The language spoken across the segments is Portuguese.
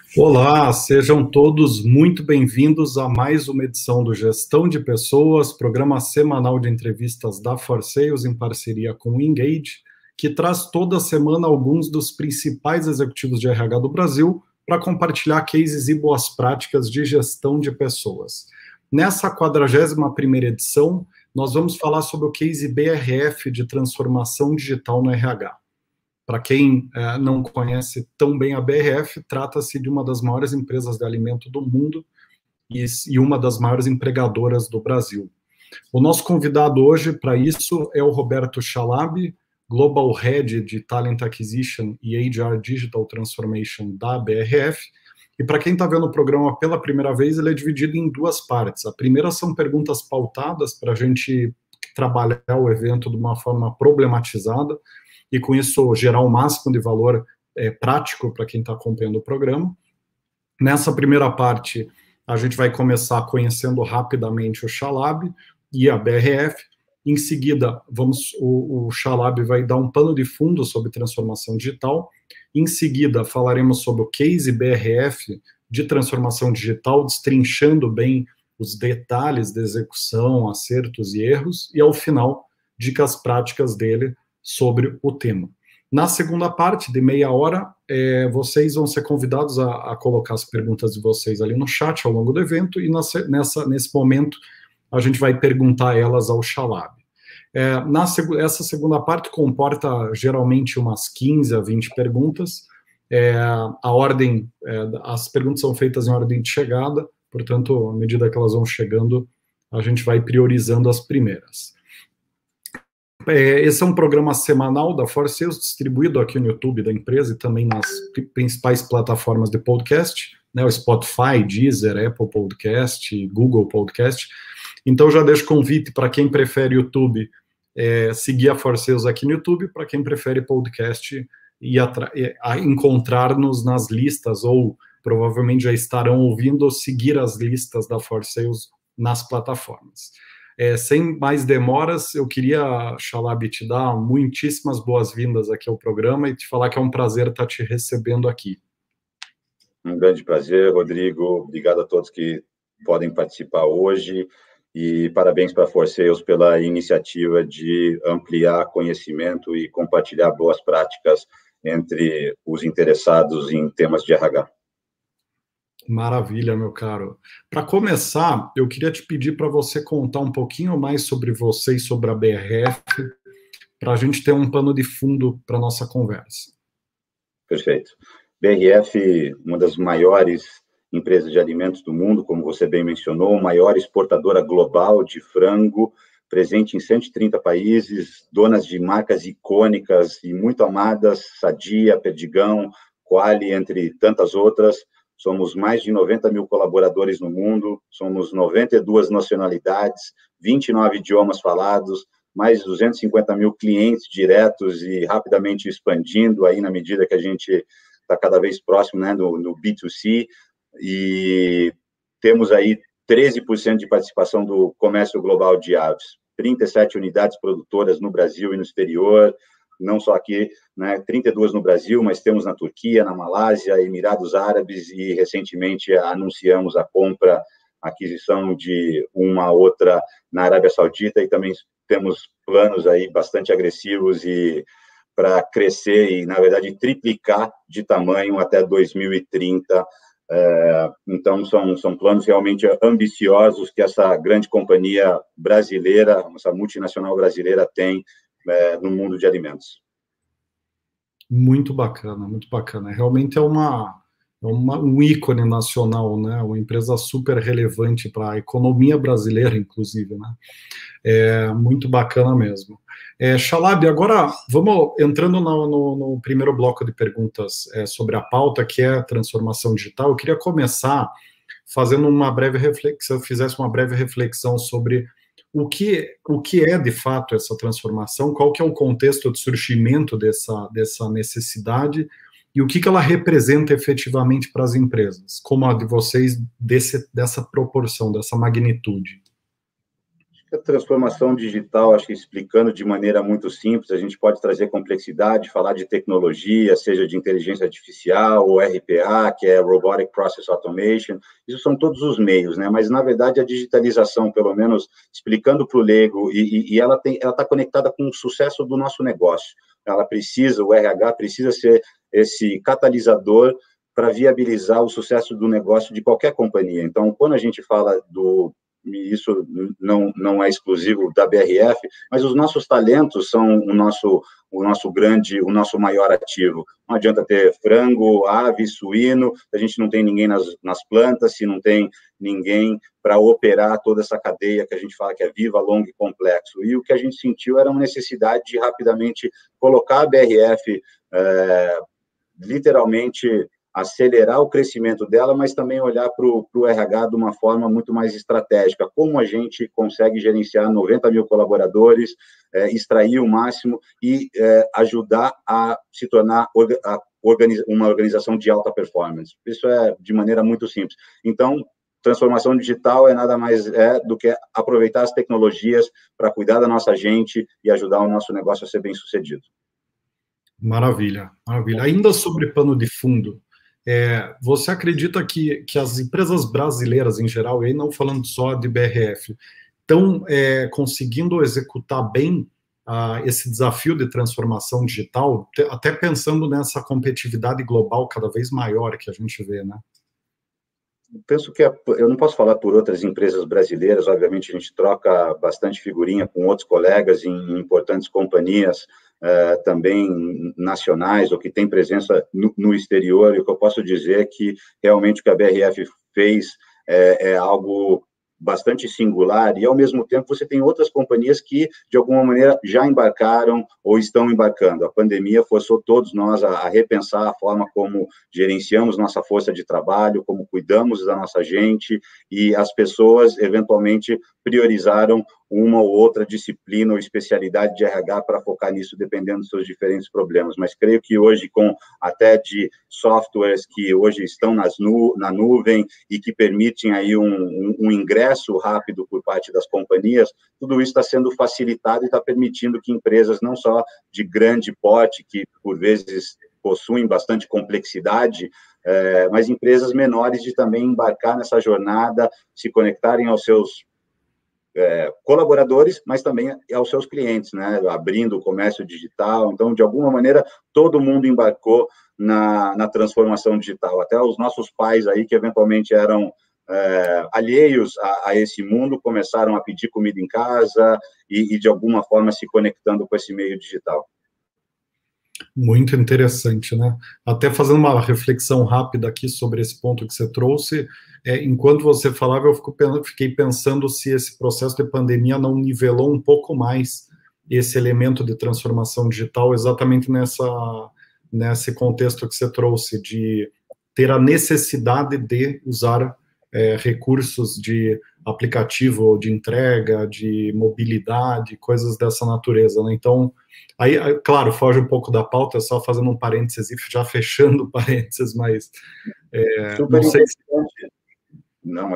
Olá, sejam todos muito bem-vindos a mais uma edição do Gestão de Pessoas, programa semanal de entrevistas da ForSales em parceria com o Engage, que traz toda semana alguns dos principais executivos de RH do Brasil para compartilhar cases e boas práticas de gestão de pessoas. Nessa 41ª edição, nós vamos falar sobre o case BRF de transformação digital no RH. Para quem não conhece tão bem a BRF, trata-se de uma das maiores empresas de alimento do mundo e uma das maiores empregadoras do Brasil. O nosso convidado hoje para isso é o Roberto Chalab, Global Head de Talent Acquisition e HR Digital Transformation da BRF. E para quem está vendo o programa pela primeira vez, ele é dividido em duas partes. A primeira são perguntas pautadas para a gente trabalhar o evento de uma forma problematizada, e com isso gerar o máximo de valor prático para quem está acompanhando o programa. Nessa primeira parte, a gente vai começar conhecendo rapidamente o Chalab e a BRF. Em seguida, o Chalab vai dar um pano de fundo sobre transformação digital. Em seguida, falaremos sobre o case BRF de transformação digital, destrinchando bem os detalhes da execução, acertos e erros. E, ao final, dicas práticas dele sobre o tema. Na segunda parte, de meia hora, vocês vão ser convidados a colocar as perguntas de vocês ali no chat ao longo do evento, e nesse momento a gente vai perguntar elas ao Chalab. Essa segunda parte comporta geralmente umas 15 a 20 perguntas. As perguntas são feitas em ordem de chegada, portanto, à medida que elas vão chegando, a gente vai priorizando as primeiras. Esse é um programa semanal da ForSales, distribuído aqui no YouTube da empresa e também nas principais plataformas de podcast, né, o Spotify, Deezer, Apple Podcast, Google Podcast. Então, já deixo convite para quem prefere YouTube, seguir a ForSales aqui no YouTube, para quem prefere podcast, encontrar-nos nas listas, ou provavelmente já estarão ouvindo, seguir as listas da ForSales nas plataformas. Sem mais demoras, eu queria, Chalab, te dar muitíssimas boas-vindas aqui ao programa e te falar que é um prazer estar te recebendo aqui. Um grande prazer, Rodrigo. Obrigado a todos que podem participar hoje e parabéns para a ForSales pela iniciativa de ampliar conhecimento e compartilhar boas práticas entre os interessados em temas de RH. Maravilha, meu caro. Para começar, eu queria te pedir para você contar um pouquinho mais sobre você e sobre a BRF, para a gente ter um pano de fundo para a nossa conversa. Perfeito. BRF, uma das maiores empresas de alimentos do mundo, como você bem mencionou, maior exportadora global de frango, presente em 130 países, donas de marcas icônicas e muito amadas, Sadia, Perdigão, Qualy, entre tantas outras. Somos mais de 90 mil colaboradores no mundo, somos 92 nacionalidades, 29 idiomas falados, mais de 250 mil clientes diretos e rapidamente expandindo aí na medida que a gente está cada vez próximo, né, no B2C, e temos aí 13% de participação do comércio global de aves, 37 unidades produtoras no Brasil e no exterior, não só aqui, né, 32 no Brasil, mas temos na Turquia, na Malásia, Emirados Árabes, e recentemente anunciamos a aquisição de uma outra na Arábia Saudita, e também temos planos aí bastante agressivos e para crescer e, na verdade, triplicar de tamanho até 2030. Então, são planos realmente ambiciosos que essa grande companhia brasileira, essa multinacional brasileira tem no mundo de alimentos. Muito bacana, muito bacana. Realmente é um ícone nacional, né? Uma empresa super relevante para a economia brasileira, inclusive, né? Muito bacana mesmo. Chalab, agora vamos entrando no primeiro bloco de perguntas sobre a pauta, que é a transformação digital. Eu queria começar fazendo uma breve reflexão, fizesse uma breve reflexão sobre o que é, de fato, essa transformação, qual que é o contexto de surgimento dessa necessidade e o que ela representa efetivamente para as empresas, como a de vocês, dessa proporção, dessa magnitude. A transformação digital, acho que explicando de maneira muito simples, a gente pode trazer complexidade, falar de tecnologia, seja de inteligência artificial, ou RPA, que é Robotic Process Automation, isso são todos os meios, né? Mas, na verdade, a digitalização, pelo menos explicando para o leigo, e ela está conectada com o sucesso do nosso negócio. O RH precisa ser esse catalisador para viabilizar o sucesso do negócio de qualquer companhia. Então, quando a gente fala e isso não é exclusivo da BRF, mas os nossos talentos são o nosso maior ativo. Não adianta ter frango, ave, suíno, se a gente não tem ninguém nas plantas, se não tem ninguém para operar toda essa cadeia que a gente fala que é viva, longa e complexo. E o que a gente sentiu era uma necessidade de rapidamente colocar a BRF, literalmente, acelerar o crescimento dela, mas também olhar para o RH de uma forma muito mais estratégica. Como a gente consegue gerenciar 90 mil colaboradores, extrair o máximo e ajudar a se tornar uma organização de alta performance. Isso é de maneira muito simples. Então, transformação digital nada mais do que aproveitar as tecnologias para cuidar da nossa gente e ajudar o nosso negócio a ser bem-sucedido. Maravilha, maravilha. Ainda sobre pano de fundo, você acredita que as empresas brasileiras em geral, e aí não falando só de BRF, estão conseguindo executar bem esse desafio de transformação digital, até pensando nessa competitividade global cada vez maior que a gente vê, né? Penso que eu não posso falar por outras empresas brasileiras, obviamente a gente troca bastante figurinha com outros colegas em importantes companhias, também nacionais, ou que têm presença no exterior, e o que eu posso dizer é que realmente o que a BRF fez é algo bastante singular, e ao mesmo tempo você tem outras companhias que, de alguma maneira, já embarcaram ou estão embarcando. A pandemia forçou todos nós a repensar a forma como gerenciamos nossa força de trabalho, como cuidamos da nossa gente, e as pessoas, eventualmente, priorizaram uma ou outra disciplina ou especialidade de RH para focar nisso, dependendo dos seus diferentes problemas. Mas creio que hoje, com até de softwares que hoje estão na nuvem e que permitem aí um ingresso rápido por parte das companhias, tudo isso está sendo facilitado e está permitindo que empresas não só de grande porte, que por vezes possuem bastante complexidade, mas empresas menores de também embarcar nessa jornada, se conectarem aos seus colaboradores, mas também aos seus clientes, né? Abrindo o comércio digital. Então, de alguma maneira, todo mundo embarcou na transformação digital. Até os nossos pais aí, que eventualmente eram alheios a esse mundo, começaram a pedir comida em casa e, de alguma forma, se conectando com esse meio digital. Muito interessante, né? Até fazendo uma reflexão rápida aqui sobre esse ponto que você trouxe, enquanto você falava, eu fiquei pensando se esse processo de pandemia não nivelou um pouco mais esse elemento de transformação digital, exatamente nesse contexto que você trouxe, de ter a necessidade de usar recursos de aplicativo de entrega, de mobilidade, coisas dessa natureza, né? Então, aí, claro, foge um pouco da pauta, só fazendo um parênteses e já fechando o parênteses, mas Super não sei se... Não,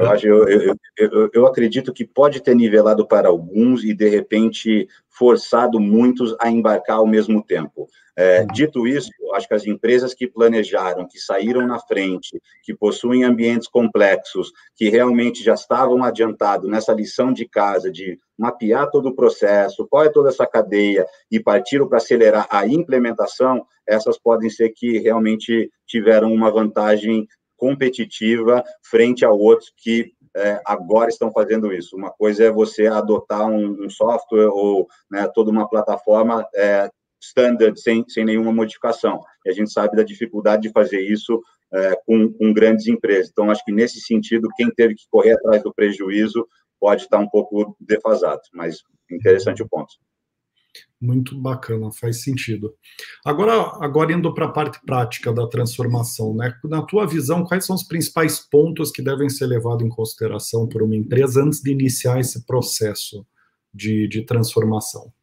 eu acredito que pode ter nivelado para alguns e, de repente, forçado muitos a embarcar ao mesmo tempo. Dito isso, acho que as empresas que planejaram, que saíram na frente, que possuem ambientes complexos, que realmente já estavam adiantados nessa lição de casa de mapear todo o processo, qual é toda essa cadeia, e partiram para acelerar a implementação, essas podem ser que realmente tiveram uma vantagem competitiva frente a outros que agora estão fazendo isso. Uma coisa é você adotar um software ou, né, toda uma plataforma standard, sem nenhuma modificação. E a gente sabe da dificuldade de fazer isso com grandes empresas. Então, acho que, nesse sentido, quem teve que correr atrás do prejuízo pode estar um pouco defasado, mas interessante o ponto. Muito bacana, faz sentido. Agora indo para a parte prática da transformação, né? Na tua visão, quais são os principais pontos que devem ser levados em consideração por uma empresa antes de iniciar esse processo de transformação?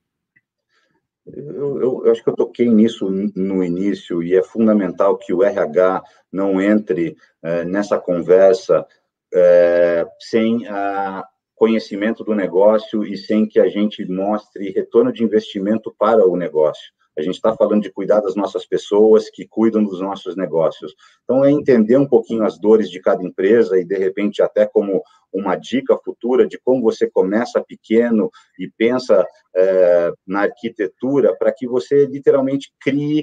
Eu acho que eu toquei nisso no início, e é fundamental que o RH não entre nessa conversa sem conhecimento do negócio e sem que a gente mostre retorno de investimento para o negócio. A gente está falando de cuidar das nossas pessoas que cuidam dos nossos negócios. Então, é entender um pouquinho as dores de cada empresa e, de repente, até como uma dica futura de como você começa pequeno e pensa na arquitetura para que você, literalmente, crie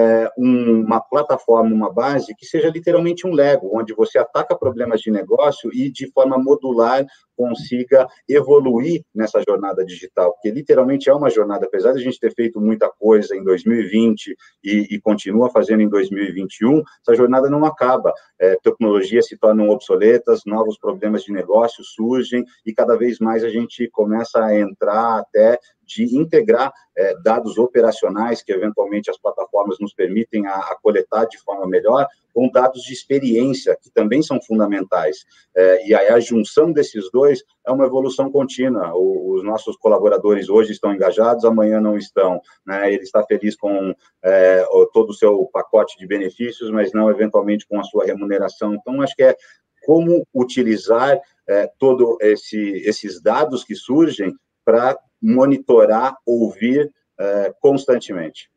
uma plataforma, uma base que seja literalmente um Lego, onde você ataca problemas de negócio e, de forma modular, consiga evoluir nessa jornada digital, porque literalmente é uma jornada, apesar de a gente ter feito muita coisa em 2020 e continua fazendo em 2021, essa jornada não acaba. Tecnologias se tornam obsoletas, novos problemas de negócio surgem e cada vez mais a gente começa a entrar até de integrar dados operacionais que, eventualmente, as plataformas nos permitem a coletar de forma melhor, com dados de experiência, que também são fundamentais. E aí a junção desses dois é uma evolução contínua. Os nossos colaboradores hoje estão engajados, amanhã não estão, né? Ele está feliz com todo o seu pacote de benefícios, mas não, eventualmente, com a sua remuneração. Então, acho que é como utilizar todos esses dados que surgem para monitorar, ouvir constantemente.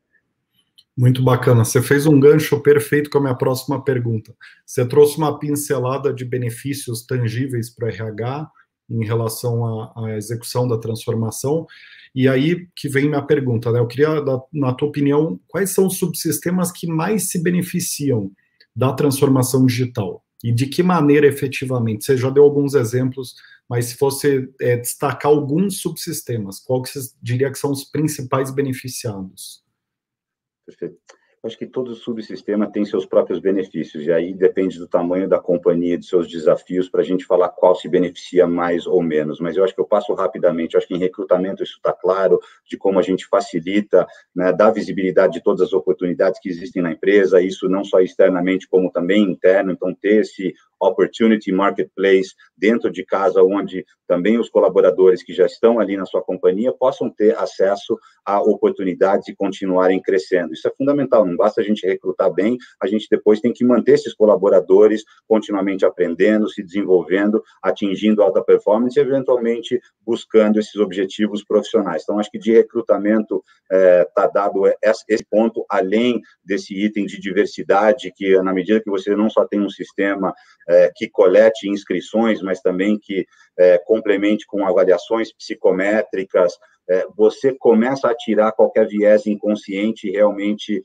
Muito bacana. Você fez um gancho perfeito com a minha próxima pergunta. Você trouxe uma pincelada de benefícios tangíveis para o RH em relação à execução da transformação. E aí que vem minha pergunta, né? Eu queria, na tua opinião, quais são os subsistemas que mais se beneficiam da transformação digital? E de que maneira, efetivamente? Você já deu alguns exemplos, mas se fosse destacar alguns subsistemas, qual que você diria que são os principais beneficiados? Perfeito. Acho que todo subsistema tem seus próprios benefícios, e aí depende do tamanho da companhia, dos seus desafios, para a gente falar qual se beneficia mais ou menos. Mas eu acho que eu passo rapidamente. Eu acho que em recrutamento isso está claro, de como a gente facilita, né, dá visibilidade de todas as oportunidades que existem na empresa, isso não só externamente, como também interno. Então, ter esse Opportunity Marketplace dentro de casa, onde também os colaboradores que já estão ali na sua companhia possam ter acesso a oportunidades e continuarem crescendo. Isso é fundamental, não basta a gente recrutar bem, a gente depois tem que manter esses colaboradores continuamente aprendendo, se desenvolvendo, atingindo alta performance e, eventualmente, buscando esses objetivos profissionais. Então, acho que de recrutamento está dado esse ponto, além desse item de diversidade, que na medida que você não só tem um sistema que colete inscrições, mas também que complemente com avaliações psicométricas, você começa a tirar qualquer viés inconsciente e realmente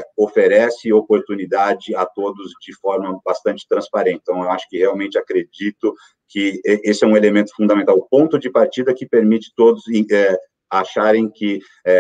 oferece oportunidade a todos de forma bastante transparente. Então, eu acho que realmente acredito que esse é um elemento fundamental, o ponto de partida que permite todos acharem que,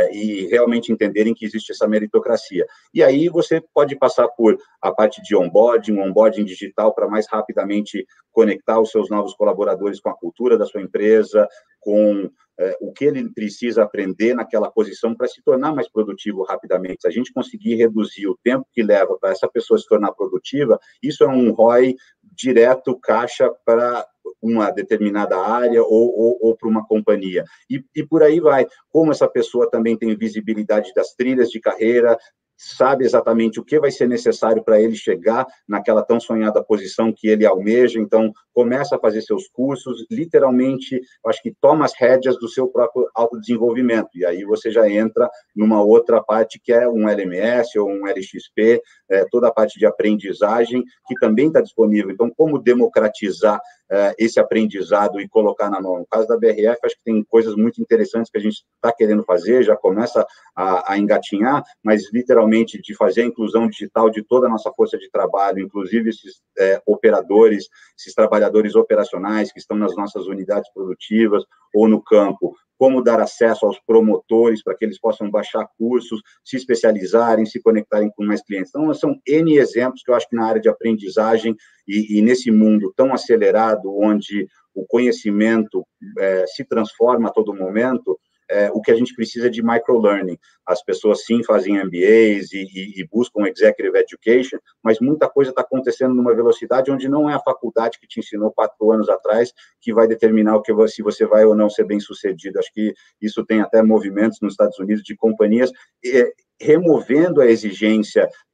e realmente entenderem que existe essa meritocracia. E aí você pode passar por a parte de onboarding, um onboarding digital para mais rapidamente conectar os seus novos colaboradores com a cultura da sua empresa, com o que ele precisa aprender naquela posição para se tornar mais produtivo rapidamente. Se a gente conseguir reduzir o tempo que leva para essa pessoa se tornar produtiva, isso é um ROI direto, caixa para uma determinada área ou para uma companhia. E por aí vai. Como essa pessoa também tem visibilidade das trilhas de carreira, sabe exatamente o que vai ser necessário para ele chegar naquela tão sonhada posição que ele almeja, então começa a fazer seus cursos, literalmente, acho que toma as rédeas do seu próprio autodesenvolvimento, e aí você já entra numa outra parte que é um LMS ou um LXP, toda a parte de aprendizagem, que também está disponível. Então, como democratizar esse aprendizado e colocar na mão? No caso da BRF, acho que tem coisas muito interessantes que a gente está querendo fazer, já começa a engatinhar, mas literalmente de fazer a inclusão digital de toda a nossa força de trabalho, inclusive esses operadores, esses trabalhadores operacionais que estão nas nossas unidades produtivas ou no campo, como dar acesso aos promotores para que eles possam baixar cursos, se especializarem, se conectarem com mais clientes. Então, são N exemplos que eu acho que na área de aprendizagem e nesse mundo tão acelerado, onde o conhecimento se transforma a todo momento, o que a gente precisa é de microlearning. As pessoas, sim, fazem MBAs e buscam Executive Education, mas muita coisa está acontecendo numa velocidade onde não é a faculdade que te ensinou 4 anos atrás que vai determinar se você vai ou não ser bem-sucedido. Acho que isso tem até movimentos nos Estados Unidos de companhias removendo a exigência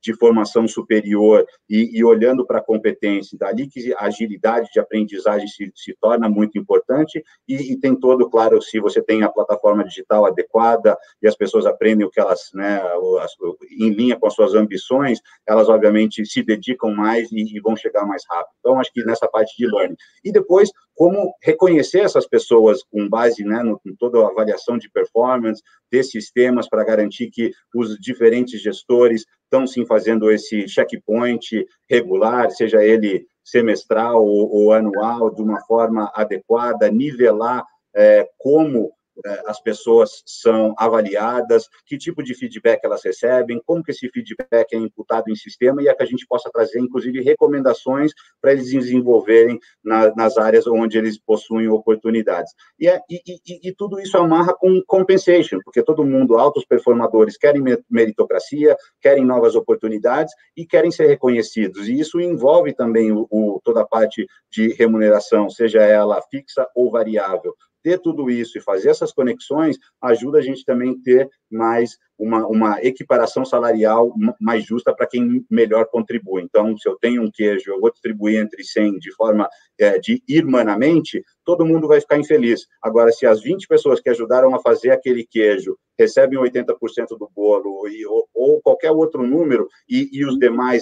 de formação superior e olhando para a competência, dali que a agilidade de aprendizagem se torna muito importante e tem todo, claro, se você tem a plataforma digital adequada e as pessoas aprendem o que elas, né, em linha com as suas ambições, elas, obviamente, se dedicam mais e vão chegar mais rápido. Então, acho que nessa parte de learning. E depois, como reconhecer essas pessoas com base, né, em toda a avaliação de performance, ter sistemas para garantir que os diferentes gestores estão, sim, fazendo esse checkpoint regular, seja ele semestral ou anual, de uma forma adequada, nivelar como as pessoas são avaliadas, que tipo de feedback elas recebem, como que esse feedback é imputado em sistema e é que a gente possa trazer, inclusive, recomendações para eles desenvolverem nas áreas onde eles possuem oportunidades. E tudo isso amarra com compensation, porque todo mundo, altos performadores, querem meritocracia, querem novas oportunidades e querem ser reconhecidos. E isso envolve também toda a parte de remuneração, seja ela fixa ou variável. Ter tudo isso e fazer essas conexões ajuda a gente também a ter mais uma equiparação salarial mais justa para quem melhor contribui. Então, se eu tenho um queijo, eu vou distribuir entre 100 de forma de irmanamente, todo mundo vai ficar infeliz. Agora, se as 20 pessoas que ajudaram a fazer aquele queijo recebem 80% do bolo ou qualquer outro número e os demais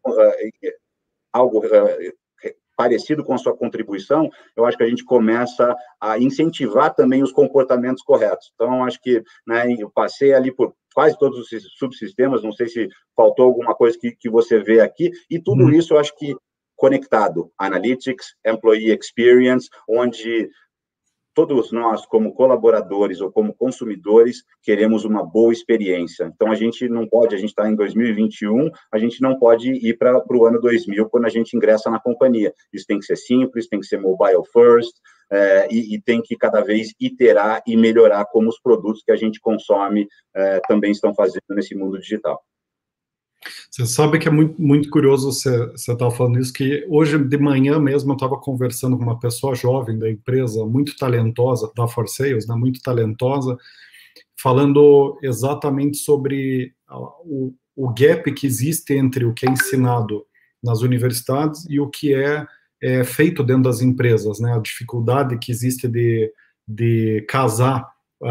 algo parecido com a sua contribuição, eu acho que a gente começa a incentivar também os comportamentos corretos. Então, acho que, né, eu passei ali por quase todos os subsistemas, não sei se faltou alguma coisa que você vê aqui, e tudo isso eu acho que conectado, Analytics, Employee Experience, onde todos nós, como colaboradores ou como consumidores, queremos uma boa experiência. Então, a gente está em 2021, a gente não pode ir para o ano 2000 quando a gente ingressa na companhia. Isso tem que ser simples, tem que ser mobile first, e tem que cada vez iterar e melhorar como os produtos que a gente consome também estão fazendo nesse mundo digital. Você sabe que é muito, muito curioso você estar falando isso, que hoje de manhã mesmo eu estava conversando com uma pessoa jovem da empresa, muito talentosa, da For Sales, né, muito talentosa, falando exatamente sobre o gap que existe entre o que é ensinado nas universidades e o que é feito dentro das empresas, né, a dificuldade que existe de casar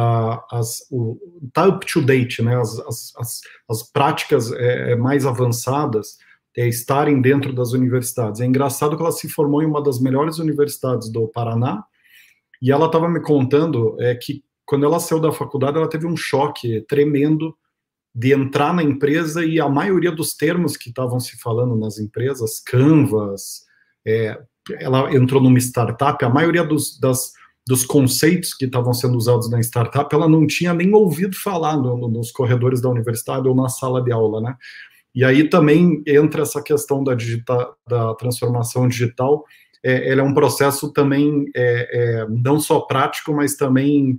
tá up to date, né, as práticas mais avançadas estarem dentro das universidades. É engraçado que ela se formou em uma das melhores universidades do Paraná, e ela estava me contando que quando ela saiu da faculdade, ela teve um choque tremendo de entrar na empresa e a maioria dos termos que estavam se falando nas empresas, Canvas, ela entrou numa startup, a maioria dos conceitos que estavam sendo usados na startup, ela não tinha nem ouvido falar nos corredores da universidade ou na sala de aula, né? E aí também entra essa questão da transformação digital. Ele é um processo também não só prático, mas também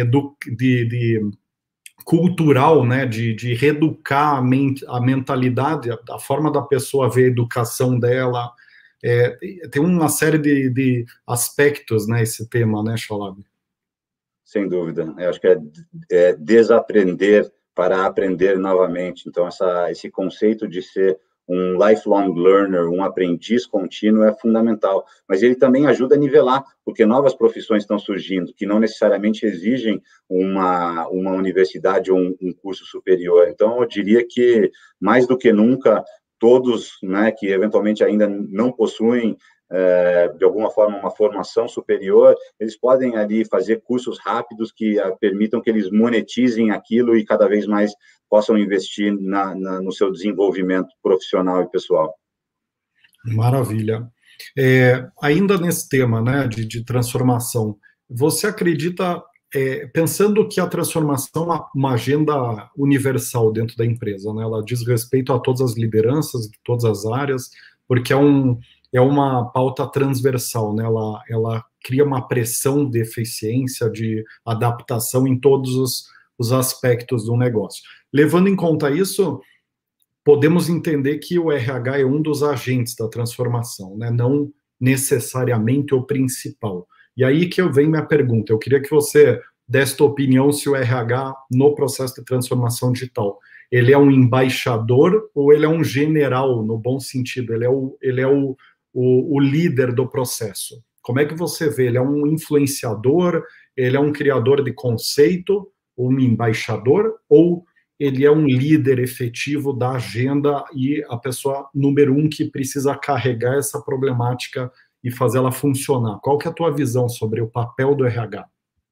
cultural, né? De reeducar a mentalidade, a forma da pessoa ver a educação dela. Tem uma série de aspectos, né, esse tema, né, Cholab? Sem dúvida. Eu acho que é desaprender para aprender novamente. Então, esse conceito de ser um lifelong learner, um aprendiz contínuo é fundamental. Mas ele também ajuda a nivelar, porque novas profissões estão surgindo, que não necessariamente exigem uma universidade ou um curso superior. Então, eu diria que, mais do que nunca, todos, né, que eventualmente ainda não possuem, de alguma forma, uma formação superior, eles podem ali fazer cursos rápidos que permitam que eles monetizem aquilo e cada vez mais possam investir no seu desenvolvimento profissional e pessoal. Maravilha. Ainda nesse tema, né, de transformação, você acredita, pensando que a transformação é uma agenda universal dentro da empresa, né, ela diz respeito a todas as lideranças de todas as áreas, porque é uma pauta transversal, né, ela cria uma pressão de eficiência, de adaptação em todos os aspectos do negócio. Levando em conta isso, podemos entender que o RH é um dos agentes da transformação, né? Não necessariamente o principal. E aí que vem minha pergunta. Eu queria que você desse sua opinião se o RH, no processo de transformação digital, ele é um embaixador ou ele é um general, no bom sentido? Ele é o líder do processo? Como é que você vê? Ele é um influenciador? Ele é um criador de conceito? Um embaixador? Ou ele é um líder efetivo da agenda e a pessoa número um que precisa carregar essa problemática e fazer ela funcionar? Qual que é a tua visão sobre o papel do RH?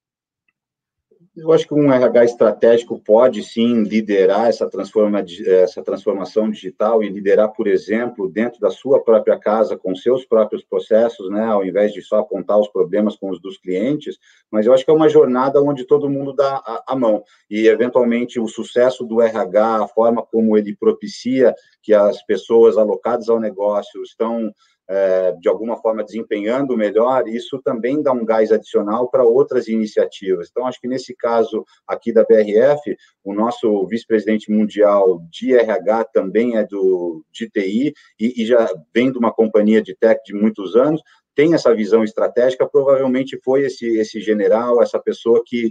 Eu acho que um RH estratégico pode, sim, liderar essa transformação digital e liderar, por exemplo, dentro da sua própria casa, com seus próprios processos, né, ao invés de só apontar os problemas com os dos clientes, mas eu acho que é uma jornada onde todo mundo dá a mão, e, eventualmente, o sucesso do RH, a forma como ele propicia que as pessoas alocadas ao negócio estão de alguma forma desempenhando melhor, isso também dá um gás adicional para outras iniciativas. Então, acho que nesse caso aqui da BRF, o nosso vice-presidente mundial de RH também é de TI e já vem de uma companhia de tech de muitos anos, tem essa visão estratégica, provavelmente foi esse general, essa pessoa que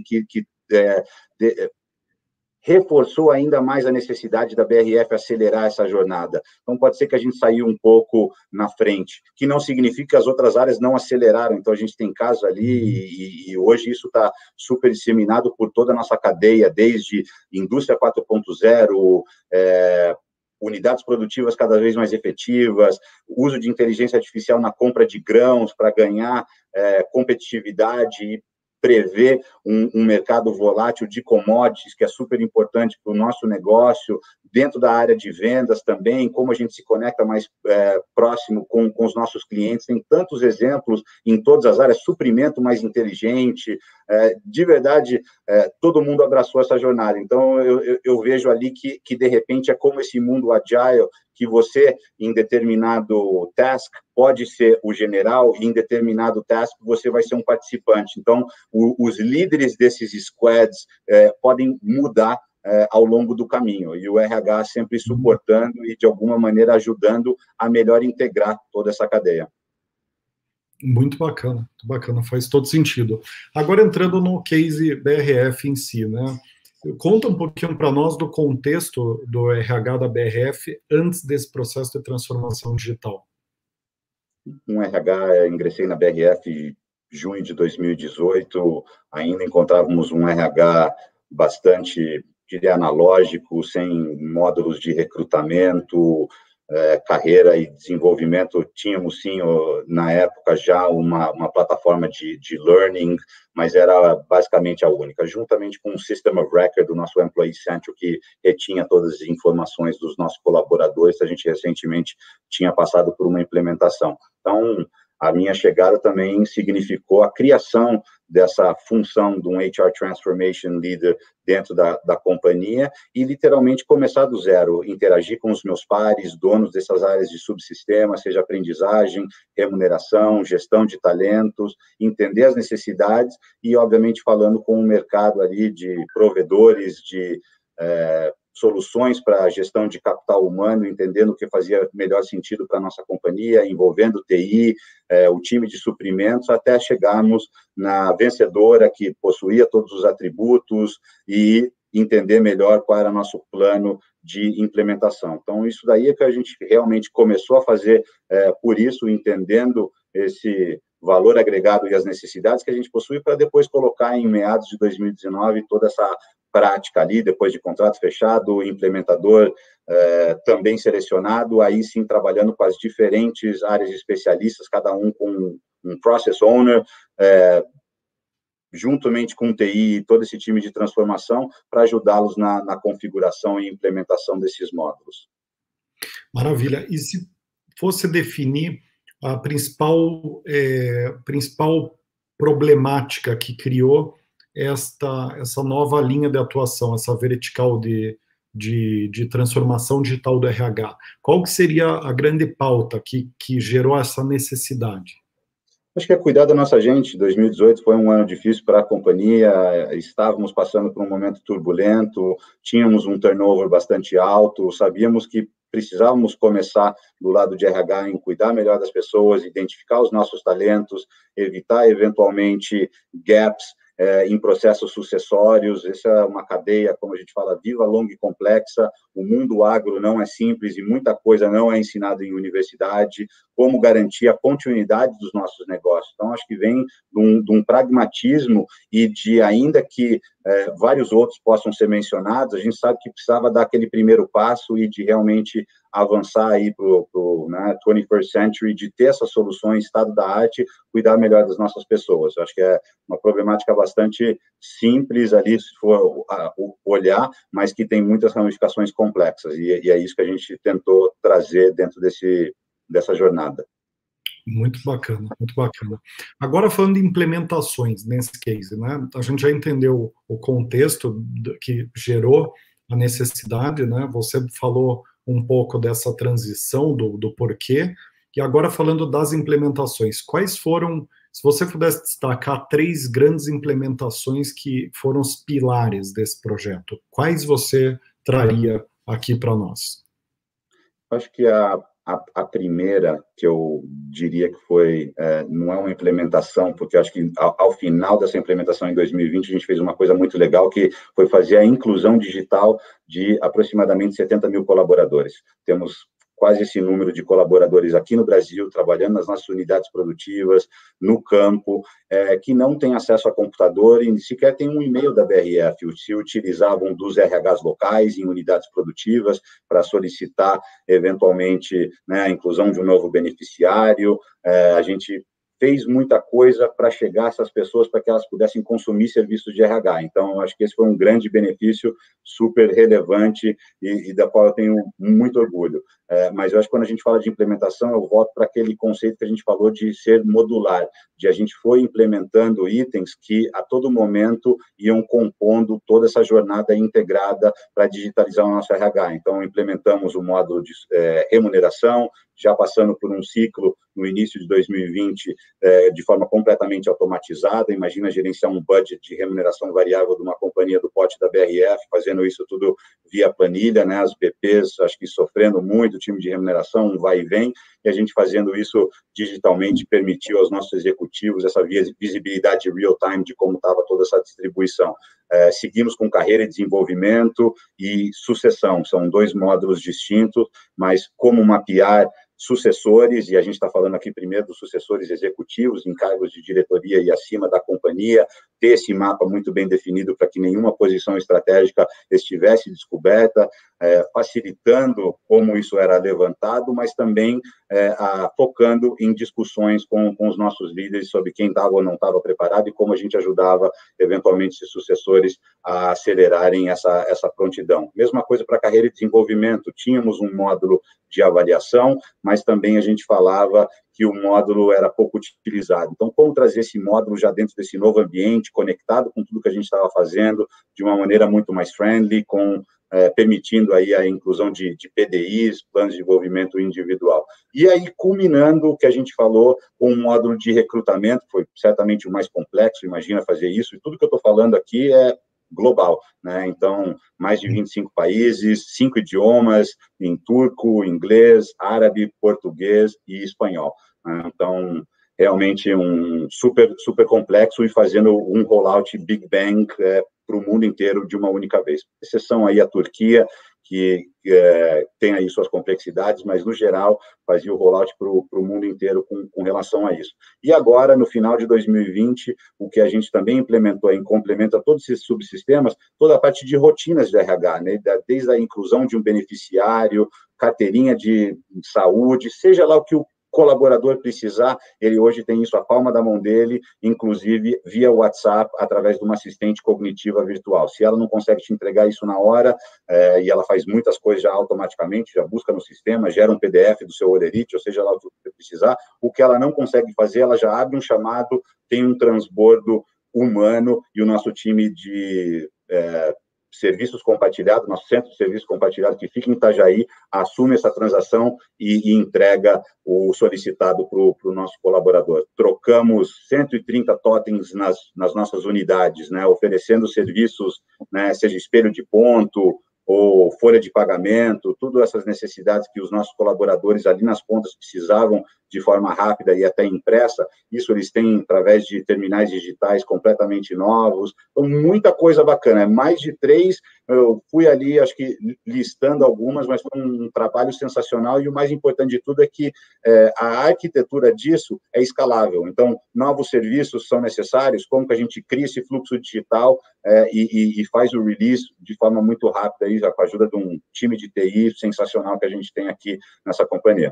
reforçou ainda mais a necessidade da BRF acelerar essa jornada. Então, pode ser que a gente saiu um pouco na frente, que não significa que as outras áreas não aceleraram. Então, a gente tem casos ali, e hoje isso está super disseminado por toda a nossa cadeia, desde indústria 4.0, unidades produtivas cada vez mais efetivas, uso de inteligência artificial na compra de grãos para ganhar competitividade e prever um mercado volátil de commodities, que é super importante para o nosso negócio, dentro da área de vendas também, como a gente se conecta mais próximo com os nossos clientes, tem tantos exemplos em todas as áreas, suprimento mais inteligente, de verdade, todo mundo abraçou essa jornada, então eu vejo ali que de repente é como esse mundo agile, que você, em determinado task, pode ser o general, e em determinado task você vai ser um participante. Então, os líderes desses squads podem mudar ao longo do caminho, e o RH sempre suportando e, de alguma maneira, ajudando a melhor integrar toda essa cadeia. Muito bacana, faz todo sentido. Agora, entrando no case BRF em si, né? Conta um pouquinho para nós do contexto do RH da BRF antes desse processo de transformação digital. Um RH, ingressei na BRF em junho de 2018, ainda encontrávamos um RH bastante, diria, analógico, sem módulos de recrutamento, carreira e desenvolvimento. Tínhamos, sim, na época, já uma plataforma de learning, mas era basicamente a única, juntamente com o System of Record do nosso Employee Central, que retinha todas as informações dos nossos colaboradores. A gente recentemente tinha passado por uma implementação. Então, a minha chegada também significou a criação dessa função de um HR Transformation Leader dentro da companhia e, literalmente, começar do zero, interagir com os meus pares, donos dessas áreas de subsistema, seja aprendizagem, remuneração, gestão de talentos, entender as necessidades e, obviamente, falando com o mercado ali de provedores, de soluções para a gestão de capital humano, entendendo o que fazia melhor sentido para a nossa companhia, envolvendo TI, o time de suprimentos, até chegarmos na vencedora que possuía todos os atributos e entender melhor qual era o nosso plano de implementação. Então, isso daí é que a gente realmente começou a fazer por isso, entendendo esse valor agregado e as necessidades que a gente possui, para depois colocar em meados de 2019 toda essa prática ali, depois de contrato fechado, o implementador também selecionado, aí sim trabalhando com as diferentes áreas de especialistas, cada um com um process owner, juntamente com o TI e todo esse time de transformação, para ajudá-los na configuração e implementação desses módulos. Maravilha. E se fosse definir a principal problemática que criou essa nova linha de atuação, essa vertical de transformação digital do RH, qual que seria a grande pauta que gerou essa necessidade? Acho que é cuidar da nossa gente. 2018 foi um ano difícil para a companhia, estávamos passando por um momento turbulento, tínhamos um turnover bastante alto, sabíamos que precisávamos começar do lado de RH em cuidar melhor das pessoas, identificar os nossos talentos, evitar, eventualmente, gaps em processos sucessórios. Essa é uma cadeia, como a gente fala, viva, longa e complexa. O mundo agro não é simples e muita coisa não é ensinada em universidade. Como garantir a continuidade dos nossos negócios. Então, acho que vem de um pragmatismo e de, ainda que vários outros possam ser mencionados, a gente sabe que precisava dar aquele primeiro passo e de realmente avançar aí para o 21st century, de ter essas soluções, estado da arte, cuidar melhor das nossas pessoas. Eu acho que é uma problemática bastante simples ali, se for olhar, mas que tem muitas ramificações complexas, e é isso que a gente tentou trazer dentro dessa jornada. Muito bacana, muito bacana. Agora, falando de implementações nesse case, né? A gente já entendeu o contexto que gerou a necessidade, né? Você falou um pouco dessa transição, do porquê, e agora falando das implementações, quais foram, se você pudesse destacar 3 grandes implementações que foram os pilares desse projeto, quais você traria aqui para nós? Acho que a primeira, que eu diria que foi, não é uma implementação, porque acho que ao final dessa implementação, em 2020, a gente fez uma coisa muito legal, que foi fazer a inclusão digital de aproximadamente 70 mil colaboradores. Temos quase esse número de colaboradores aqui no Brasil, trabalhando nas nossas unidades produtivas, no campo, que não tem acesso a computador e sequer tem um e-mail da BRF, se utilizavam dos RHs locais em unidades produtivas para solicitar, eventualmente, né, a inclusão de um novo beneficiário. A gente fez muita coisa para chegar a essas pessoas, para que elas pudessem consumir serviços de RH. Então, eu acho que esse foi um grande benefício, super relevante e da qual eu tenho muito orgulho. Mas eu acho que quando a gente fala de implementação, eu volto para aquele conceito que a gente falou de ser modular, de a gente foi implementando itens que, a todo momento, iam compondo toda essa jornada integrada para digitalizar o nosso RH. Então, implementamos o módulo de remuneração, já passando por um ciclo no início de 2020, de forma completamente automatizada. Imagina gerenciar um budget de remuneração variável de uma companhia do porte da BRF, fazendo isso tudo via planilha, né? As BPs, acho que sofrendo muito, o time de remuneração, um vai e vem, e a gente fazendo isso digitalmente permitiu aos nossos executivos essa visibilidade real-time de como estava toda essa distribuição. Seguimos com carreira e desenvolvimento e sucessão, são 2 módulos distintos, mas como mapear sucessores, e a gente está falando aqui primeiro dos sucessores executivos, em cargos de diretoria e acima da companhia, ter esse mapa muito bem definido para que nenhuma posição estratégica estivesse descoberta, facilitando como isso era levantado, mas também focando em discussões com os nossos líderes sobre quem estava ou não estava preparado e como a gente ajudava, eventualmente, esses sucessores a acelerarem essa prontidão. Mesma coisa para carreira e desenvolvimento, tínhamos um módulo de avaliação, mas também a gente falava que o módulo era pouco utilizado. Então, como trazer esse módulo já dentro desse novo ambiente, conectado com tudo que a gente estava fazendo, de uma maneira muito mais friendly, permitindo aí a inclusão de PDIs, planos de desenvolvimento individual. E aí, culminando o que a gente falou, com um módulo de recrutamento, que foi certamente o mais complexo, imagina fazer isso, e tudo que eu estou falando aqui é global, né? Então, mais de 25 países, 5 idiomas, em turco, inglês, árabe, português e espanhol. Então, realmente um super complexo e fazendo um rollout Big Bang para o mundo inteiro de uma única vez. Exceção aí a Turquia, que tem aí suas complexidades, mas, no geral, fazia o rollout para o mundo inteiro com relação a isso. E agora, no final de 2020, o que a gente também implementou, complementa todos esses subsistemas, toda a parte de rotinas de RH, né? Desde a inclusão de um beneficiário, carteirinha de saúde, seja lá o que o colaborador precisar, ele hoje tem isso à palma da mão dele, inclusive via WhatsApp, através de uma assistente cognitiva virtual. Se ela não consegue te entregar isso na hora, e ela faz muitas coisas já automaticamente, já busca no sistema, gera um PDF do seu Olerite, ou seja lá o que você precisar, o que ela não consegue fazer, ela já abre um chamado, tem um transbordo humano, e o nosso time de serviços compartilhados, nosso centro de serviços compartilhados, que fica em Itajaí, assume essa transação e entrega o solicitado para o nosso colaborador. Trocamos 130 totens nas nossas unidades, né, oferecendo serviços, né, seja espelho de ponto, ou folha de pagamento, todas essas necessidades que os nossos colaboradores ali nas pontas precisavam de forma rápida e até impressa. Isso eles têm através de terminais digitais completamente novos. Então, muita coisa bacana. Mais de 3, eu fui ali, acho que listando algumas, mas foi um trabalho sensacional, e o mais importante de tudo é que a arquitetura disso é escalável. Então, novos serviços são necessários, como que a gente cria esse fluxo digital e faz o release de forma muito rápida, aí, já com a ajuda de um time de TI sensacional que a gente tem aqui nessa companhia.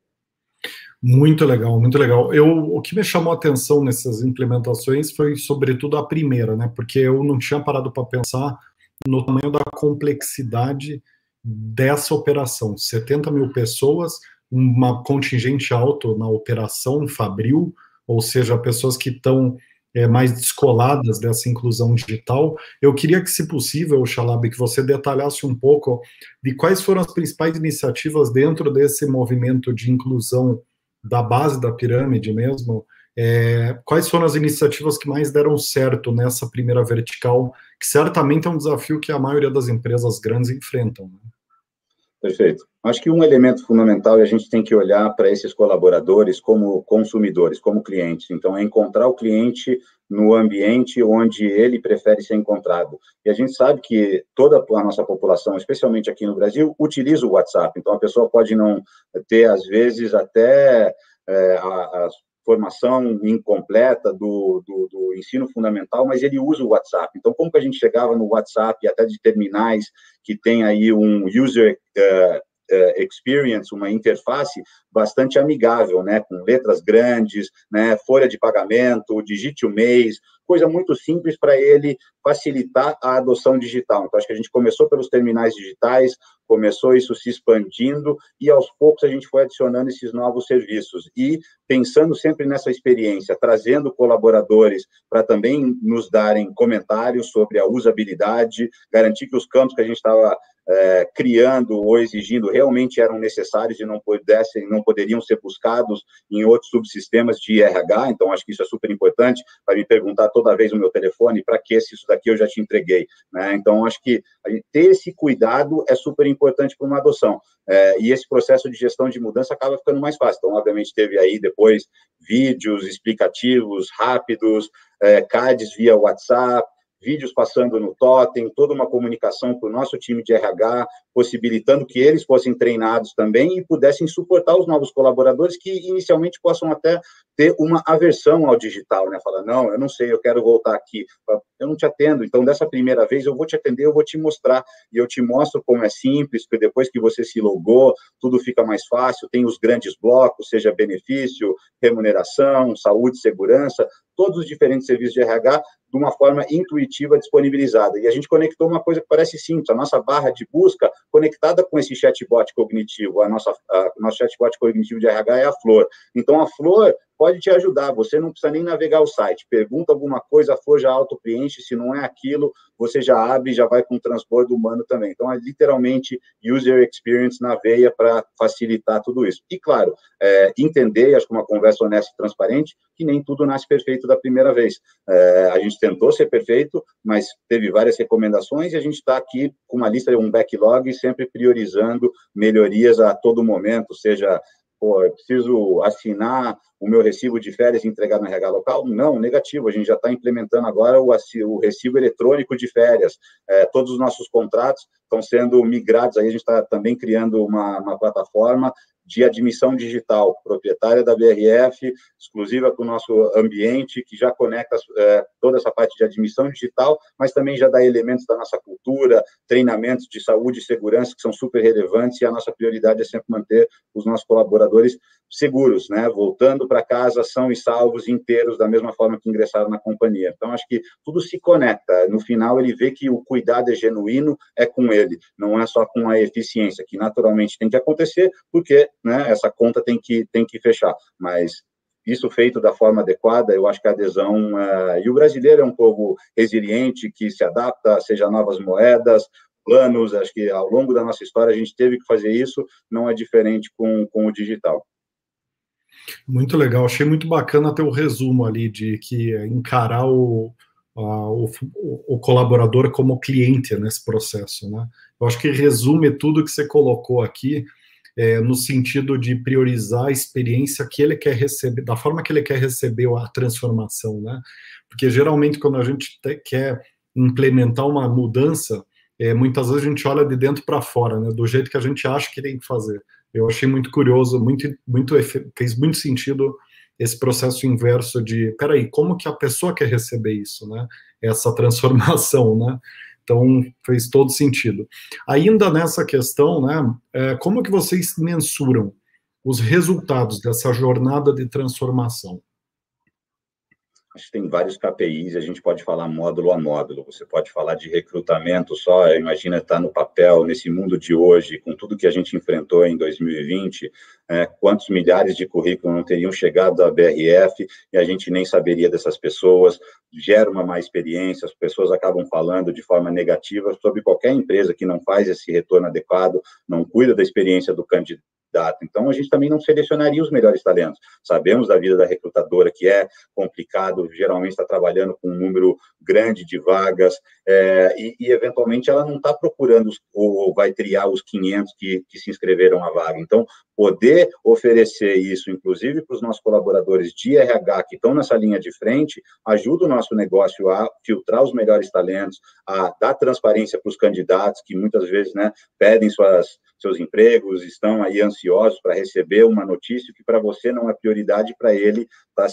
Muito legal, muito legal. O que me chamou a atenção nessas implementações foi, sobretudo, a primeira, né? Porque eu não tinha parado para pensar no tamanho da complexidade dessa operação. 70 mil pessoas, uma contingente alto na operação fabril, ou seja, pessoas que estão mais descoladas dessa inclusão digital. Eu queria que, se possível, Chalab, que você detalhasse um pouco de quais foram as principais iniciativas dentro desse movimento de inclusão da base da pirâmide mesmo. Quais foram as iniciativas que mais deram certo nessa primeira vertical, que certamente é um desafio que a maioria das empresas grandes enfrentam, né? Perfeito. Acho que um elemento fundamental, e a gente tem que olhar para esses colaboradores como consumidores, como clientes. Então, é encontrar o cliente no ambiente onde ele prefere ser encontrado. E a gente sabe que toda a nossa população, especialmente aqui no Brasil, utiliza o WhatsApp. Então, a pessoa pode não ter, às vezes, até a formação incompleta do ensino fundamental, mas ele usa o WhatsApp. Então, como que a gente chegava no WhatsApp, até de terminais que tem aí um user experience, uma interface bastante amigável, né, com letras grandes, né, folha de pagamento, digite o mês, coisa muito simples para ele facilitar a adoção digital. Então, acho que a gente começou pelos terminais digitais, começou isso se expandindo, e aos poucos a gente foi adicionando esses novos serviços, e pensando sempre nessa experiência, trazendo colaboradores para também nos darem comentários sobre a usabilidade, garantir que os campos que a gente estava criando ou exigindo realmente eram necessários e não poderiam ser buscados em outros subsistemas de RH. Então, acho que isso é super importante, para me perguntar toda vez no meu telefone, para que se isso daqui eu já te entreguei, né? Então, acho que ter esse cuidado é super importante para uma adoção, e esse processo de gestão de mudança acaba ficando mais fácil. Então, obviamente, teve aí depois vídeos explicativos rápidos, cards via WhatsApp, vídeos passando no Totem, toda uma comunicação para o nosso time de RH, possibilitando que eles fossem treinados também e pudessem suportar os novos colaboradores que inicialmente possam até ter uma aversão ao digital, né? Falar, não, eu não sei, eu quero voltar aqui. Eu não te atendo, então dessa primeira vez eu vou te atender, eu vou te mostrar, e eu te mostro como é simples, porque depois que você se logou, tudo fica mais fácil, tem os grandes blocos, seja benefício, remuneração, saúde, segurança, todos os diferentes serviços de RH, de uma forma intuitiva, disponibilizada. E a gente conectou uma coisa que parece simples, a nossa barra de busca conectada com esse chatbot cognitivo. Nosso chatbot cognitivo de RH é a Flor. Então, a Flor pode te ajudar, você não precisa nem navegar o site, pergunta alguma coisa, a Flor já auto-preenche, se não é aquilo, você já abre e já vai com o transbordo humano também. Então, é literalmente user experience na veia para facilitar tudo isso. E, claro, entender, acho que uma conversa honesta e transparente, que nem tudo nasce perfeito da primeira vez. A gente tentou ser perfeito, mas teve várias recomendações, e a gente está aqui com uma lista, um backlog, sempre priorizando melhorias a todo momento, seja, eu preciso assinar o meu recibo de férias e entregar no RH local? Não, negativo, a gente já está implementando agora o recibo eletrônico de férias. Todos os nossos contratos estão sendo migrados, aí a gente está também criando uma plataforma de admissão digital, proprietária da BRF, exclusiva para o nosso ambiente, que já conecta toda essa parte de admissão digital, mas também já dá elementos da nossa cultura, treinamentos de saúde e segurança que são super relevantes, e a nossa prioridade é sempre manter os nossos colaboradores seguros, né? Voltando para casa são e salvos, inteiros, da mesma forma que ingressaram na companhia. Então, acho que tudo se conecta. No final, ele vê que o cuidado é genuíno, é com ele, não é só com a eficiência, que naturalmente tem que acontecer, porque, né, essa conta tem que fechar. Mas isso feito da forma adequada, eu acho que a adesão... E o brasileiro é um povo resiliente, que se adapta, seja novas moedas, planos. Acho que ao longo da nossa história a gente teve que fazer isso, não é diferente com o digital. Muito legal, achei muito bacana ter o resumo ali de que encarar o colaborador como cliente nesse processo, né? Eu acho que resume tudo que você colocou aqui. no sentido de priorizar a experiência que ele quer receber, da forma que ele quer receber a transformação, né? Porque geralmente quando a gente quer implementar uma mudança, muitas vezes a gente olha de dentro para fora, né? Do jeito que a gente acha que tem que fazer. Eu achei muito curioso, fez muito sentido esse processo inverso de, peraí, como que a pessoa quer receber isso, né? Essa transformação, né? Então, fez todo sentido. Ainda nessa questão, né, como que vocês mensuram os resultados dessa jornada de transformação? Acho que tem vários KPIs, a gente pode falar módulo a módulo, você pode falar de recrutamento só, imagina estar no papel, nesse mundo de hoje, com tudo que a gente enfrentou em 2020, quantos milhares de currículos não teriam chegado à BRF e a gente nem saberia dessas pessoas, gera uma má experiência, as pessoas acabam falando de forma negativa sobre qualquer empresa que não faz esse retorno adequado, não cuida da experiência do candidato. Então, a gente também não selecionaria os melhores talentos. Sabemos da vida da recrutadora, que é complicado, geralmente está trabalhando com um número grande de vagas, e eventualmente, ela não está procurando, ou vai triar os 500 que se inscreveram à vaga. Então, poder oferecer isso, inclusive para os nossos colaboradores de RH que estão nessa linha de frente, ajuda o nosso negócio a filtrar os melhores talentos, a dar transparência para os candidatos, que muitas vezes, né, pedem seus empregos, estão aí ansiosos para receber uma notícia que para você não é prioridade, para ele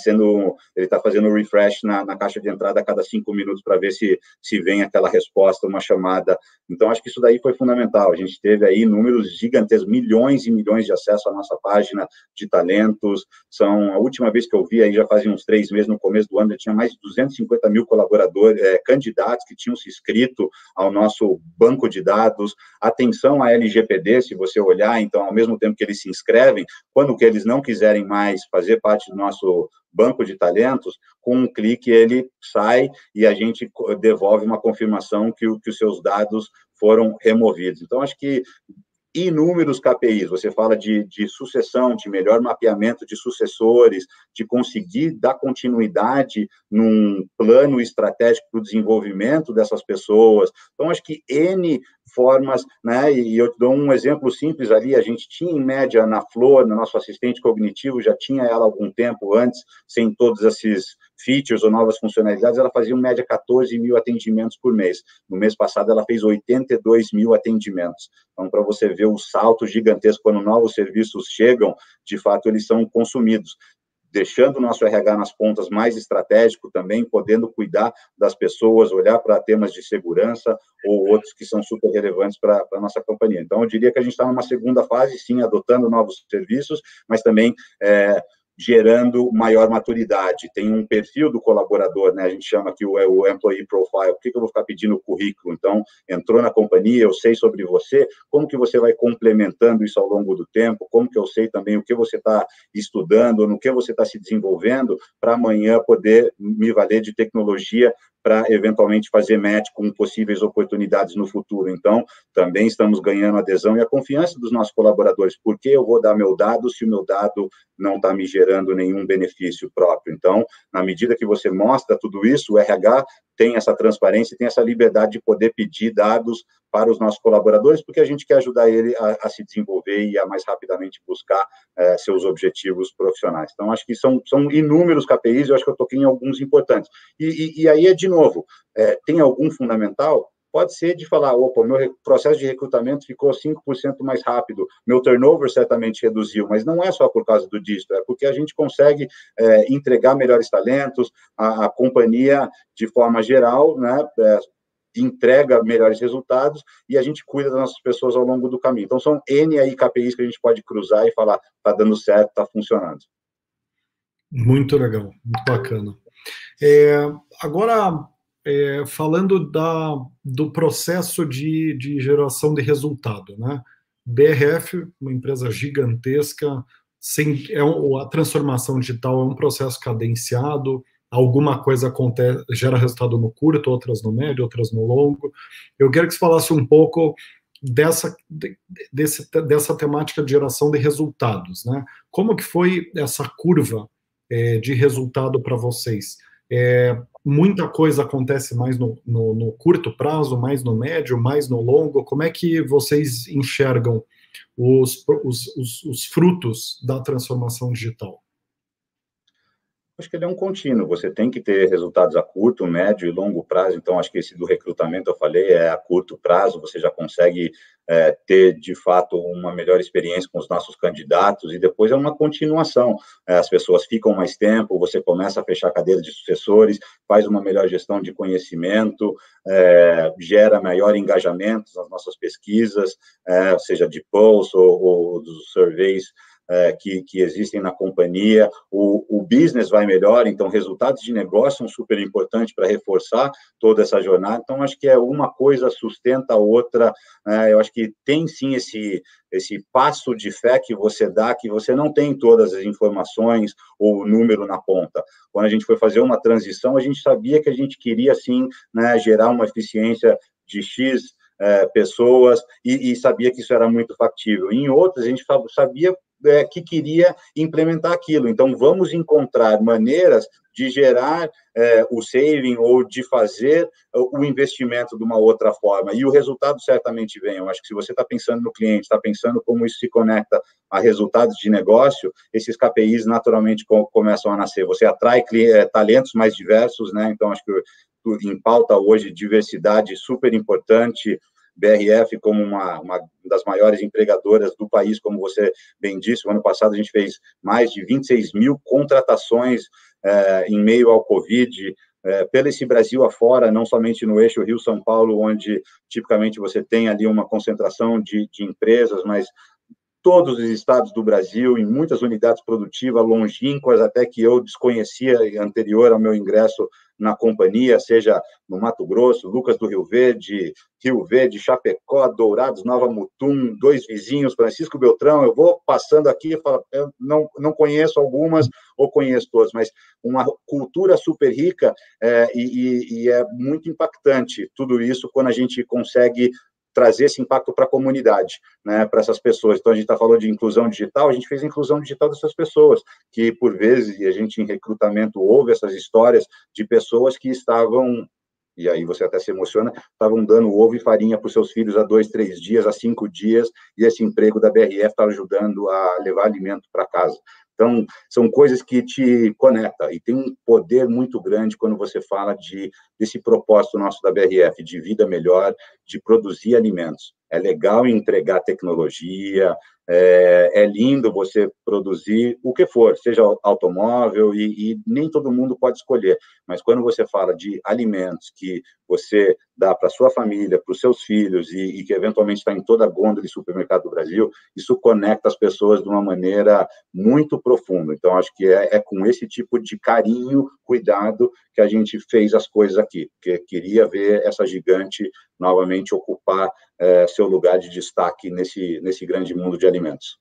está fazendo um refresh na caixa de entrada a cada 5 minutos para ver se vem aquela resposta, uma chamada. Então, acho que isso daí foi fundamental. A gente teve aí números gigantescos, milhões e milhões de acesso à nossa página de talentos. A última vez que eu vi, aí já fazia uns 3 meses, no começo do ano, já tinha mais de 250 mil colaboradores, candidatos que tinham se inscrito ao nosso banco de dados. Atenção à LGPD, se você olhar, então, ao mesmo tempo que eles se inscrevem, quando que eles não quiserem mais fazer parte do nosso banco de talentos, com um clique ele sai e a gente devolve uma confirmação que os seus dados foram removidos. Então, acho que inúmeros KPIs, você fala de sucessão, de melhor mapeamento de sucessores, de conseguir dar continuidade num plano estratégico para o desenvolvimento dessas pessoas. Então, acho que N formas, né, e eu te dou um exemplo simples ali, a gente tinha em média na Flor, no nosso assistente cognitivo, já tinha ela há algum tempo antes, sem todos esses features ou novas funcionalidades, ela fazia em média 14 mil atendimentos por mês. No mês passado, ela fez 82 mil atendimentos. Então, para você ver o salto gigantesco, quando novos serviços chegam, de fato, eles são consumidos, deixando o nosso RH nas pontas mais estratégico também, podendo cuidar das pessoas, olhar para temas de segurança ou outros que são super relevantes para a nossa companhia. Então, eu diria que a gente está numa segunda fase, sim, adotando novos serviços, mas também gerando maior maturidade. Tem um perfil do colaborador, né? A gente chama aqui o Employee Profile. Por que eu vou ficar pedindo o currículo? Então, entrou na companhia, eu sei sobre você, como que você vai complementando isso ao longo do tempo, como que eu sei também o que você está estudando, no que você está se desenvolvendo, para amanhã poder me valer de tecnologia para, eventualmente, fazer match com possíveis oportunidades no futuro. Então, também estamos ganhando a adesão e a confiança dos nossos colaboradores. Por que eu vou dar meu dado se o meu dado não está me gerando nenhum benefício próprio? Então, na medida que você mostra tudo isso, o RH tem essa transparência, tem essa liberdade de poder pedir dados para os nossos colaboradores, porque a gente quer ajudar ele a se desenvolver e a mais rapidamente buscar seus objetivos profissionais. Então, acho que são inúmeros KPIs, eu acho que eu toquei em alguns importantes. E aí, de novo, tem algum fundamental? Pode ser de falar, opa, meu processo de recrutamento ficou 5% mais rápido, meu turnover certamente reduziu, mas não é só por causa do dígito, é porque a gente consegue entregar melhores talentos, a companhia, de forma geral, né, entrega melhores resultados e a gente cuida das nossas pessoas ao longo do caminho. Então, são N aí KPIs que a gente pode cruzar e falar, está dando certo, está funcionando. Muito legal, muito bacana. Agora, falando do processo de geração de resultado, né? BRF, uma empresa gigantesca, a transformação digital é um processo cadenciado, alguma coisa acontece, gera resultado no curto, outras no médio, outras no longo. Eu quero que você falasse um pouco dessa temática de geração de resultados, né? Como que foi essa curva de resultado para vocês? Muita coisa acontece mais no curto prazo, mais no médio, mais no longo. Como é que vocês enxergam os frutos da transformação digital? Acho que ele é um contínuo, você tem que ter resultados a curto, médio e longo prazo, então acho que esse do recrutamento, eu falei, é a curto prazo, você já consegue ter, de fato, uma melhor experiência com os nossos candidatos, e depois é uma continuação, as pessoas ficam mais tempo, você começa a fechar cadeiras de sucessores, faz uma melhor gestão de conhecimento, gera maior engajamento nas nossas pesquisas, seja de polls ou dos surveys, que existem na companhia, o business vai melhor, então resultados de negócio são super importantes para reforçar toda essa jornada, então acho que uma coisa sustenta a outra, eu acho que tem sim esse passo de fé que você dá, que você não tem todas as informações ou o número na ponta. Quando a gente foi fazer uma transição, a gente sabia que a gente queria sim, né, gerar uma eficiência de X pessoas, e sabia que isso era muito factível. Em outras, a gente sabia que queria implementar aquilo. Então, vamos encontrar maneiras de gerar o saving ou de fazer o investimento de uma outra forma. E o resultado certamente vem. Eu acho que se você está pensando no cliente, está pensando como isso se conecta a resultados de negócio, esses KPIs naturalmente começam a nascer. Você atrai talentos mais diversos, né? Então, acho que em pauta hoje, diversidade super importante, BRF como uma das maiores empregadoras do país, como você bem disse, o ano passado a gente fez mais de 26 mil contratações em meio ao Covid, pelo esse Brasil afora, não somente no eixo Rio-São Paulo, onde tipicamente você tem ali uma concentração de empresas, mas todos os estados do Brasil, em muitas unidades produtivas longínquas, até que eu desconhecia anterior ao meu ingresso na companhia, seja no Mato Grosso, Lucas do Rio Verde, Chapecó, Dourados, Nova Mutum, dois vizinhos, Francisco Beltrão, eu vou passando aqui e falo, eu não conheço algumas ou conheço todas, mas uma cultura super rica e é muito impactante tudo isso quando a gente consegue trazer esse impacto para a comunidade, né, para essas pessoas. Então, a gente está falando de inclusão digital, a gente fez a inclusão digital dessas pessoas, que, por vezes, e a gente, em recrutamento, ouve essas histórias de pessoas que estavam, e aí você até se emociona, estavam dando ovo e farinha para os seus filhos há 2, 3 dias, há 5 dias, e esse emprego da BRF está ajudando a levar alimento para casa. Então, são coisas que te conectam, e tem um poder muito grande quando você fala desse propósito nosso da BRF, de vida melhor, de produzir alimentos. É legal entregar tecnologia, é lindo você produzir o que for, seja automóvel, e nem todo mundo pode escolher, mas quando você fala de alimentos que você dá para a sua família, para os seus filhos, e que eventualmente está em toda a gôndola de supermercado do Brasil, isso conecta as pessoas de uma maneira muito profunda. Então, acho que é com esse tipo de carinho, cuidado, que a gente fez as coisas aqui, porque queria ver essa gigante novamente ocupar seu lugar de destaque nesse grande mundo de alimentos.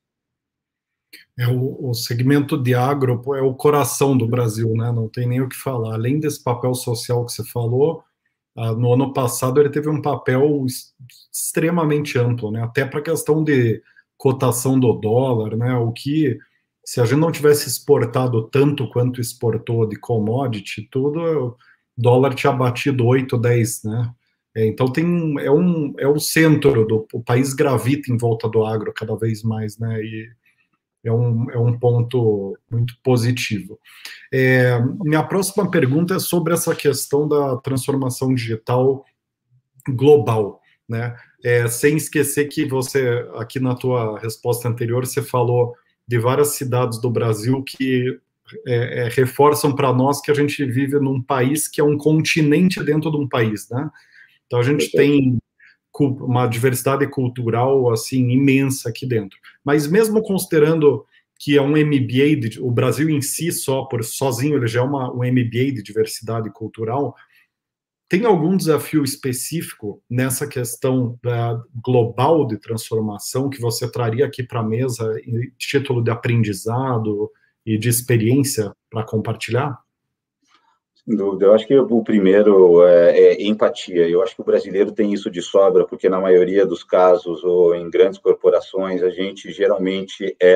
O segmento de agro é o coração do Brasil, né? Não tem nem o que falar. Além desse papel social que você falou, no ano passado ele teve um papel extremamente amplo, né? Até para a questão de cotação do dólar, né? O que, se a gente não tivesse exportado tanto quanto exportou de commodity, tudo, o dólar tinha batido 8, 10, né? Então é o centro o país gravita em volta do agro cada vez mais, né? E é um ponto muito positivo. Minha próxima pergunta é sobre essa questão da transformação digital global, né? Sem esquecer que você, aqui na tua resposta anterior, você falou de várias cidades do Brasil que reforçam para nós que a gente vive num país que é um continente dentro de um país, né? Então a gente tem uma diversidade cultural assim imensa aqui dentro. Mas mesmo considerando que é um MBA, o Brasil em si sozinho ele já é um MBA de diversidade cultural, tem algum desafio específico nessa questão global de transformação que você traria aqui para a mesa em título de aprendizado e de experiência para compartilhar? Sem dúvida. Eu acho que o primeiro é empatia. Eu acho que o brasileiro tem isso de sobra, porque na maioria dos casos, ou em grandes corporações, a gente geralmente é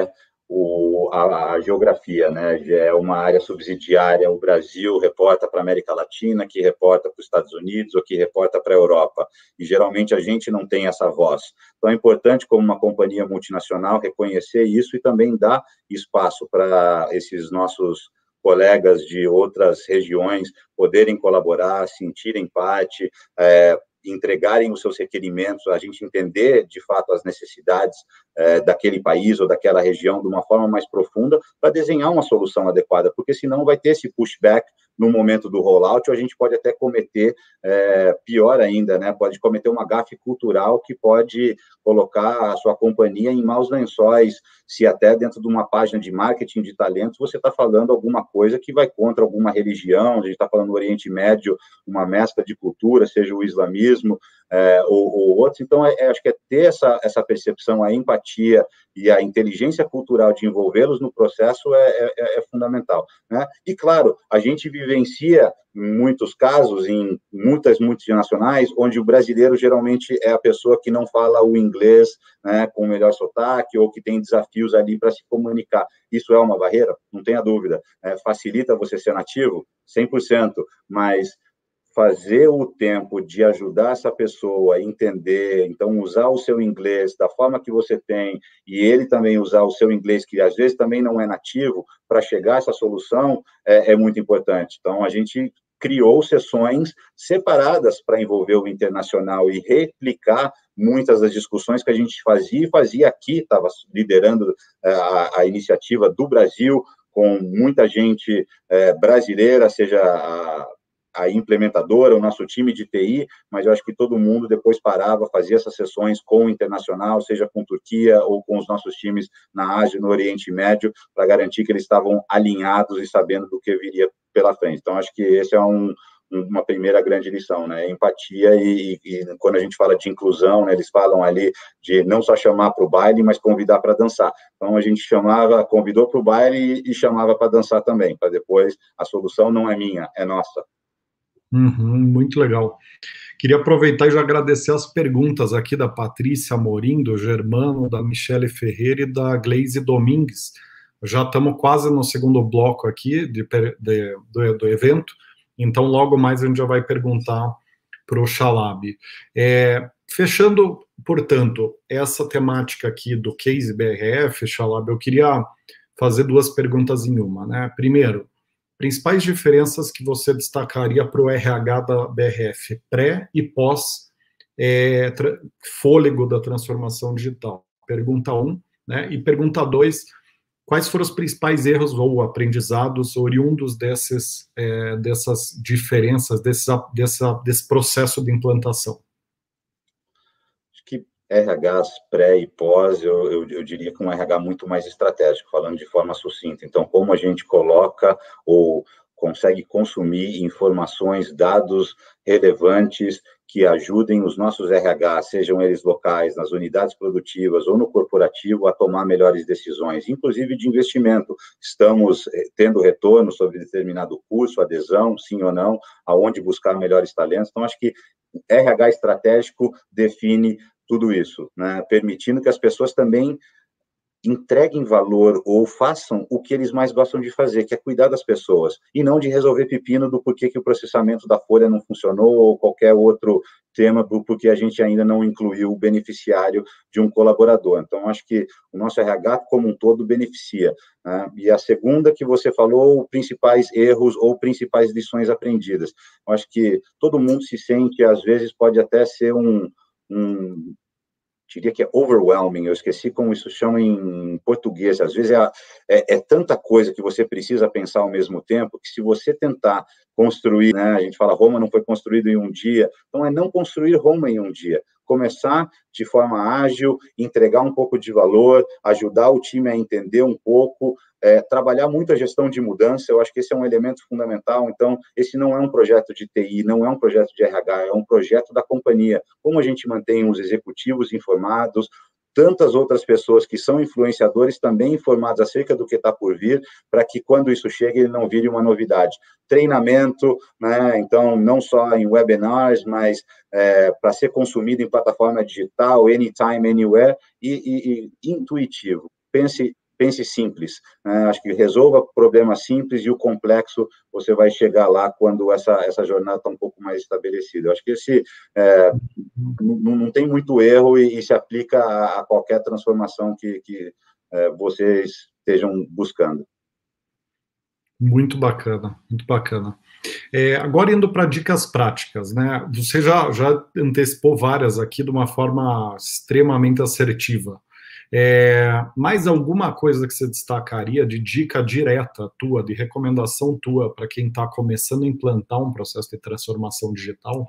a geografia, né? É uma área subsidiária. O Brasil reporta para a América Latina, que reporta para os Estados Unidos, ou que reporta para a Europa. E geralmente a gente não tem essa voz. Então é importante, como uma companhia multinacional, reconhecer isso e também dar espaço para esses nossos colegas de outras regiões poderem colaborar, sentirem parte, entregarem os seus requerimentos, a gente entender, de fato, as necessidades daquele país ou daquela região de uma forma mais profunda para desenhar uma solução adequada, porque senão vai ter esse pushback no momento do rollout, ou a gente pode até cometer, pior ainda, né? Pode cometer uma gafe cultural que pode colocar a sua companhia em maus lençóis, se até dentro de uma página de marketing de talentos você está falando alguma coisa que vai contra alguma religião, a gente está falando do Oriente Médio, uma mescla de cultura, seja o islamismo ou outros. Então, acho que ter essa percepção, a empatia e a inteligência cultural de envolvê-los no processo é fundamental, né? E, claro, a gente vivencia muitos casos, em muitas multinacionais, onde o brasileiro geralmente é a pessoa que não fala o inglês, né, com o melhor sotaque, ou que tem desafios ali para se comunicar. Isso é uma barreira? Não tenha dúvida. Facilita você ser nativo? 100%, mas fazer o tempo de ajudar essa pessoa a entender, então usar o seu inglês da forma que você tem, e ele também usar o seu inglês, que às vezes também não é nativo, para chegar a essa solução, é muito importante. Então, a gente criou sessões separadas para envolver o internacional e replicar muitas das discussões que a gente fazia aqui, estava liderando a iniciativa do Brasil, com muita gente brasileira, seja a implementadora, o nosso time de TI, mas eu acho que todo mundo depois parava, fazia essas sessões com o internacional, seja com Turquia ou com os nossos times na Ásia, no Oriente Médio, para garantir que eles estavam alinhados e sabendo do que viria pela frente. Então, acho que esse é uma primeira grande lição, né? Empatia e quando a gente fala de inclusão, né, eles falam ali de não só chamar para o baile, mas convidar para dançar. Então, a gente convidou para o baile e chamava para dançar também, para depois a solução não é minha, é nossa. Muito legal. Queria aproveitar e já agradecer as perguntas aqui da Patrícia Amorim, do Germano, da Michele Ferreira e da Gleise Domingues. Já estamos quase no segundo bloco aqui do evento, então logo mais a gente já vai perguntar para o Chalab. Fechando, portanto, essa temática aqui do Case BRF, Chalab, eu queria fazer duas perguntas em uma, né? Primeiro, principais diferenças que você destacaria para o RH da BRF, pré e pós fôlego da transformação digital? Pergunta 1, né? E pergunta 2, quais foram os principais erros ou aprendizados oriundos dessas diferenças, desse processo de implantação? Acho que RHs pré e pós, eu diria que um RH muito mais estratégico, falando de forma sucinta. Então, como a gente coloca ou consegue consumir informações, dados relevantes que ajudem os nossos RH, sejam eles locais, nas unidades produtivas ou no corporativo, a tomar melhores decisões, inclusive de investimento. Estamos tendo retorno sobre determinado curso, adesão, sim ou não, aonde buscar melhores talentos. Então, acho que RH estratégico define tudo isso, né? Permitindo que as pessoas também entreguem valor ou façam o que eles mais gostam de fazer, que é cuidar das pessoas, e não de resolver pepino do porquê que o processamento da folha não funcionou ou qualquer outro tema do porquê a gente ainda não incluiu o beneficiário de um colaborador. Então, acho que o nosso RH como um todo beneficia, né? E a segunda que você falou, principais erros ou principais lições aprendidas. Eu acho que todo mundo se sente, às vezes pode até ser diria que é overwhelming, eu esqueci como isso chama em português, às vezes é tanta coisa que você precisa pensar ao mesmo tempo, que se você tentar construir, né, a gente fala Roma não foi construído em um dia, então é não construir Roma em um dia, começar de forma ágil, entregar um pouco de valor, ajudar o time a entender um pouco, trabalhar muito a gestão de mudança, eu acho que esse é um elemento fundamental. Então, esse não é um projeto de TI, não é um projeto de RH, é um projeto da companhia. Como a gente mantém os executivos informados, tantas outras pessoas que são influenciadores também informados acerca do que está por vir, para que quando isso chegue, ele não vire uma novidade. Treinamento, né? Então, não só em webinars, mas para ser consumido em plataforma digital, anytime, anywhere, e intuitivo. Pense pense simples, né? Acho que resolva problemas simples e o complexo você vai chegar lá quando essa jornada está um pouco mais estabelecida. Eu acho que esse não tem muito erro e se aplica a qualquer transformação que vocês estejam buscando. Muito bacana, muito bacana. Agora indo para dicas práticas, né? Você já antecipou várias aqui de uma forma extremamente assertiva. Mais alguma coisa que você destacaria de dica direta tua, de recomendação tua para quem está começando a implantar um processo de transformação digital?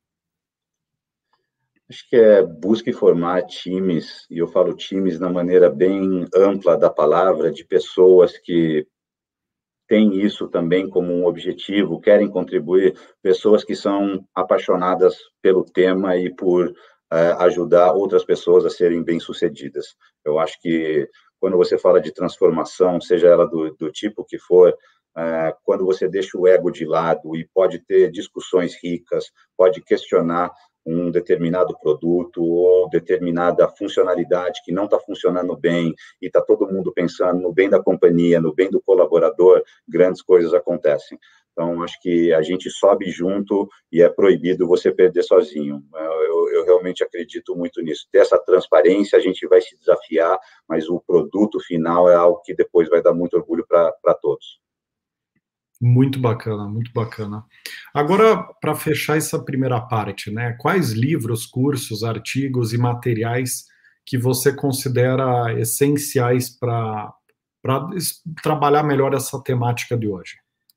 Acho que busque formar times, e eu falo times na maneira bem ampla da palavra, de pessoas que têm isso também como um objetivo, querem contribuir, pessoas que são apaixonadas pelo tema e por ajudar outras pessoas a serem bem-sucedidas. Eu acho que quando você fala de transformação, seja ela do tipo que for, quando você deixa o ego de lado e pode ter discussões ricas, pode questionar um determinado produto ou determinada funcionalidade que não está funcionando bem e está todo mundo pensando no bem da companhia, no bem do colaborador, grandes coisas acontecem. Então, acho que a gente sobe junto e é proibido você perder sozinho. Eu realmente acredito muito nisso. Ter essa transparência, a gente vai se desafiar, mas o produto final é algo que depois vai dar muito orgulho para todos. Muito bacana, muito bacana. Agora, para fechar essa primeira parte, né? Quais livros, cursos, artigos e materiais que você considera essenciais para trabalhar melhor essa temática de hoje?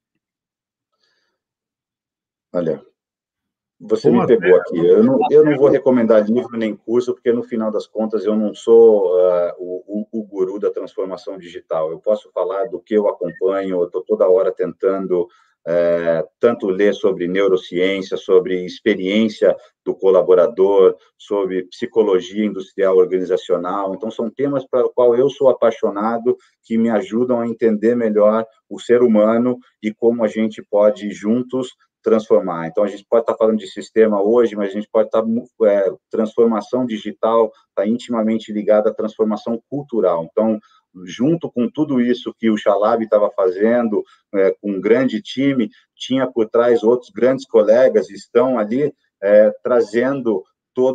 Olha, você me pegou aqui. Eu não vou recomendar livro nem curso, porque no final das contas eu não sou o guru da transformação digital. Eu posso falar do que eu acompanho, eu estou toda hora tentando tanto ler sobre neurociência, sobre experiência do colaborador, sobre psicologia industrial organizacional. Então, são temas para os quais eu sou apaixonado, que me ajudam a entender melhor o ser humano e como a gente pode, juntos, transformar. Então, a gente pode estar falando de sistema hoje, mas a gente pode estar... transformação digital está intimamente ligada à transformação cultural. Então, junto com tudo isso que o Chalab estava fazendo, com um grande time, tinha por trás outros grandes colegas, estão ali trazendo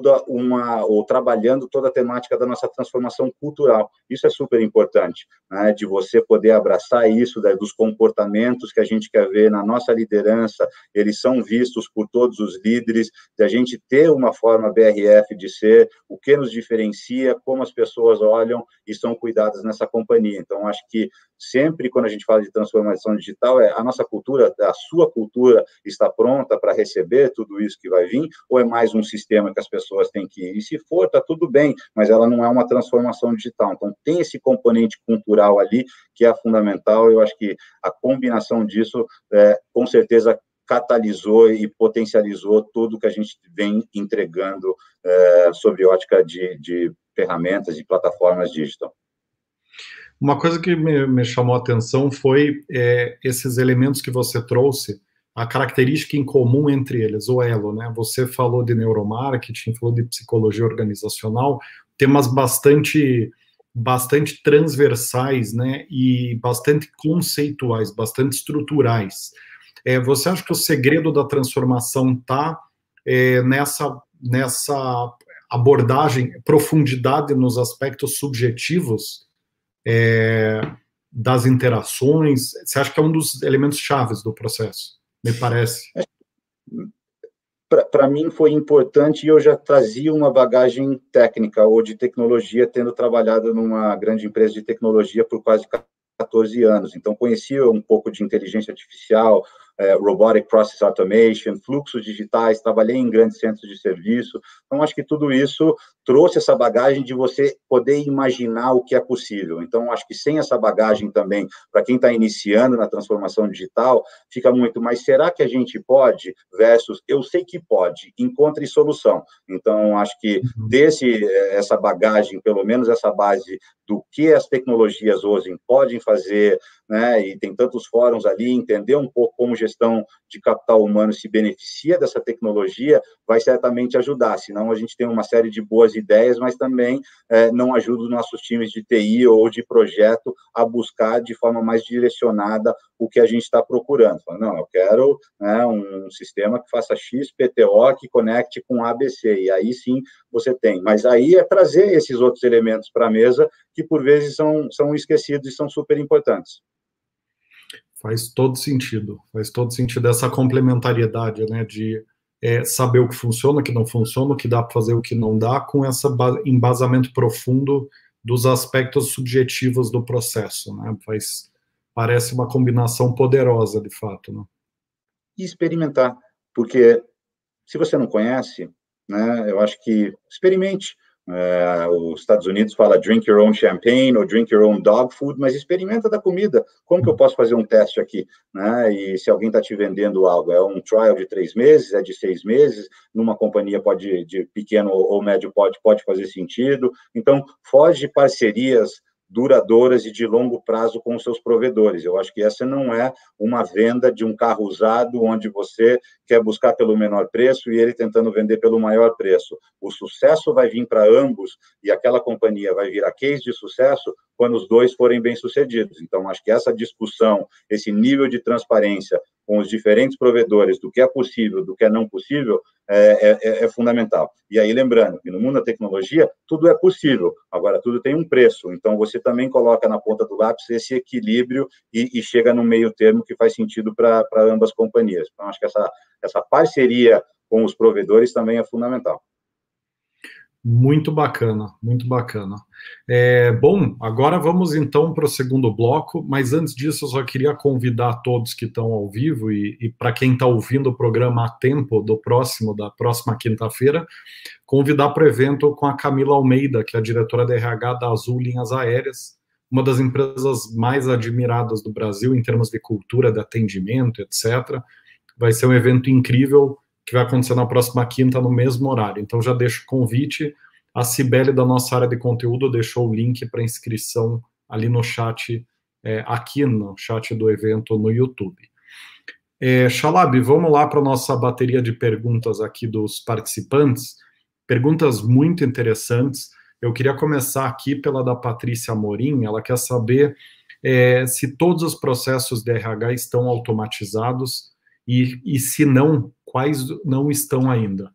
ou trabalhando toda a temática da nossa transformação cultural. Isso é super importante, né, de você poder abraçar isso, dos comportamentos que a gente quer ver na nossa liderança, eles são vistos por todos os líderes, de a gente ter uma forma BRF de ser, o que nos diferencia, como as pessoas olham e são cuidadas nessa companhia. Então, acho que sempre quando a gente fala de transformação digital, a nossa cultura, a sua cultura está pronta para receber tudo isso que vai vir, ou é mais um sistema que as pessoas têm que ir? E se for, está tudo bem, mas ela não é uma transformação digital. Então, tem esse componente cultural ali que é fundamental. Eu acho que a combinação disso, com certeza, catalisou e potencializou tudo que a gente vem entregando sob ótica de ferramentas e plataformas digital. Uma coisa que me chamou a atenção foi esses elementos que você trouxe, a característica em comum entre eles, o elo, né? Você falou de neuromarketing, falou de psicologia organizacional, temas bastante transversais, né? E bastante conceituais, bastante estruturais. Você acha que o segredo da transformação está nessa abordagem, profundidade nos aspectos subjetivos das interações? Você acha que é um dos elementos chaves do processo? Me parece. Para mim foi importante e eu já trazia uma bagagem técnica ou de tecnologia, tendo trabalhado numa grande empresa de tecnologia por quase 14 anos. Então, conhecia um pouco de inteligência artificial, robotic process automation, fluxos digitais, trabalhei em grandes centros de serviço. Então, acho que tudo isso trouxe essa bagagem de você poder imaginar o que é possível. Então, acho que sem essa bagagem também, para quem está iniciando na transformação digital, fica muito, mas será que a gente pode? Versus, eu sei que pode, encontre solução. Então, acho que ter essa bagagem, pelo menos essa base do que as tecnologias hoje podem fazer, né, e tem tantos fóruns ali, entender um pouco como gestão de capital humano se beneficia dessa tecnologia, vai certamente ajudar, senão a gente tem uma série de boas ideias, mas também não ajuda os nossos times de TI ou de projeto a buscar de forma mais direcionada o que a gente está procurando. Fala, não, eu quero, né, um sistema que faça X, PTO, que conecte com ABC, e aí sim você tem. Mas aí é trazer esses outros elementos para a mesa que, por vezes, são esquecidos e são super importantes. Faz todo sentido essa complementariedade, né, de saber o que funciona, o que não funciona, o que dá para fazer, o que não dá, com esse embasamento profundo dos aspectos subjetivos do processo, né, parece uma combinação poderosa, de fato, né? E experimentar, porque se você não conhece, né, eu acho que experimente. Os Estados Unidos fala drink your own champagne ou drink your own dog food, mas experimenta da comida. Como que eu posso fazer um teste aqui? Né? E se alguém está te vendendo algo, é um trial de 3 meses, é de 6 meses, numa companhia de pequeno ou médio pode fazer sentido. Então, foge de parcerias duradouras e de longo prazo com os seus provedores. Eu acho que essa não é uma venda de um carro usado, onde você quer buscar pelo menor preço e ele tentando vender pelo maior preço. O sucesso vai vir para ambos e aquela companhia vai virar case de sucesso quando os dois forem bem-sucedidos. Então, acho que essa discussão, esse nível de transparência com os diferentes provedores do que é possível, do que é não possível, é fundamental. E aí, lembrando que no mundo da tecnologia, tudo é possível, agora tudo tem um preço, então você também coloca na ponta do lápis esse equilíbrio e chega no meio termo que faz sentido para ambas companhias. Então, acho que essa parceria com os provedores também é fundamental. Muito bacana, muito bacana. Bom, agora vamos então para o segundo bloco, mas antes disso eu só queria convidar todos que estão ao vivo e para quem está ouvindo o programa a tempo da próxima quinta-feira, convidar para o evento com a Camila Almeida, que é a diretora de RH da Azul Linhas Aéreas, uma das empresas mais admiradas do Brasil em termos de cultura, de atendimento, etc. Vai ser um evento incrível que vai acontecer na próxima quinta, no mesmo horário. Então, já deixo o convite. A Cibele, da nossa área de conteúdo, deixou o link para inscrição ali no chat, aqui no chat do evento no YouTube. Chalab, vamos lá para a nossa bateria de perguntas aqui dos participantes. Perguntas muito interessantes. Eu queria começar aqui pela da Patrícia Amorim. Ela quer saber se todos os processos de RH estão automatizados e se não, quais não estão ainda?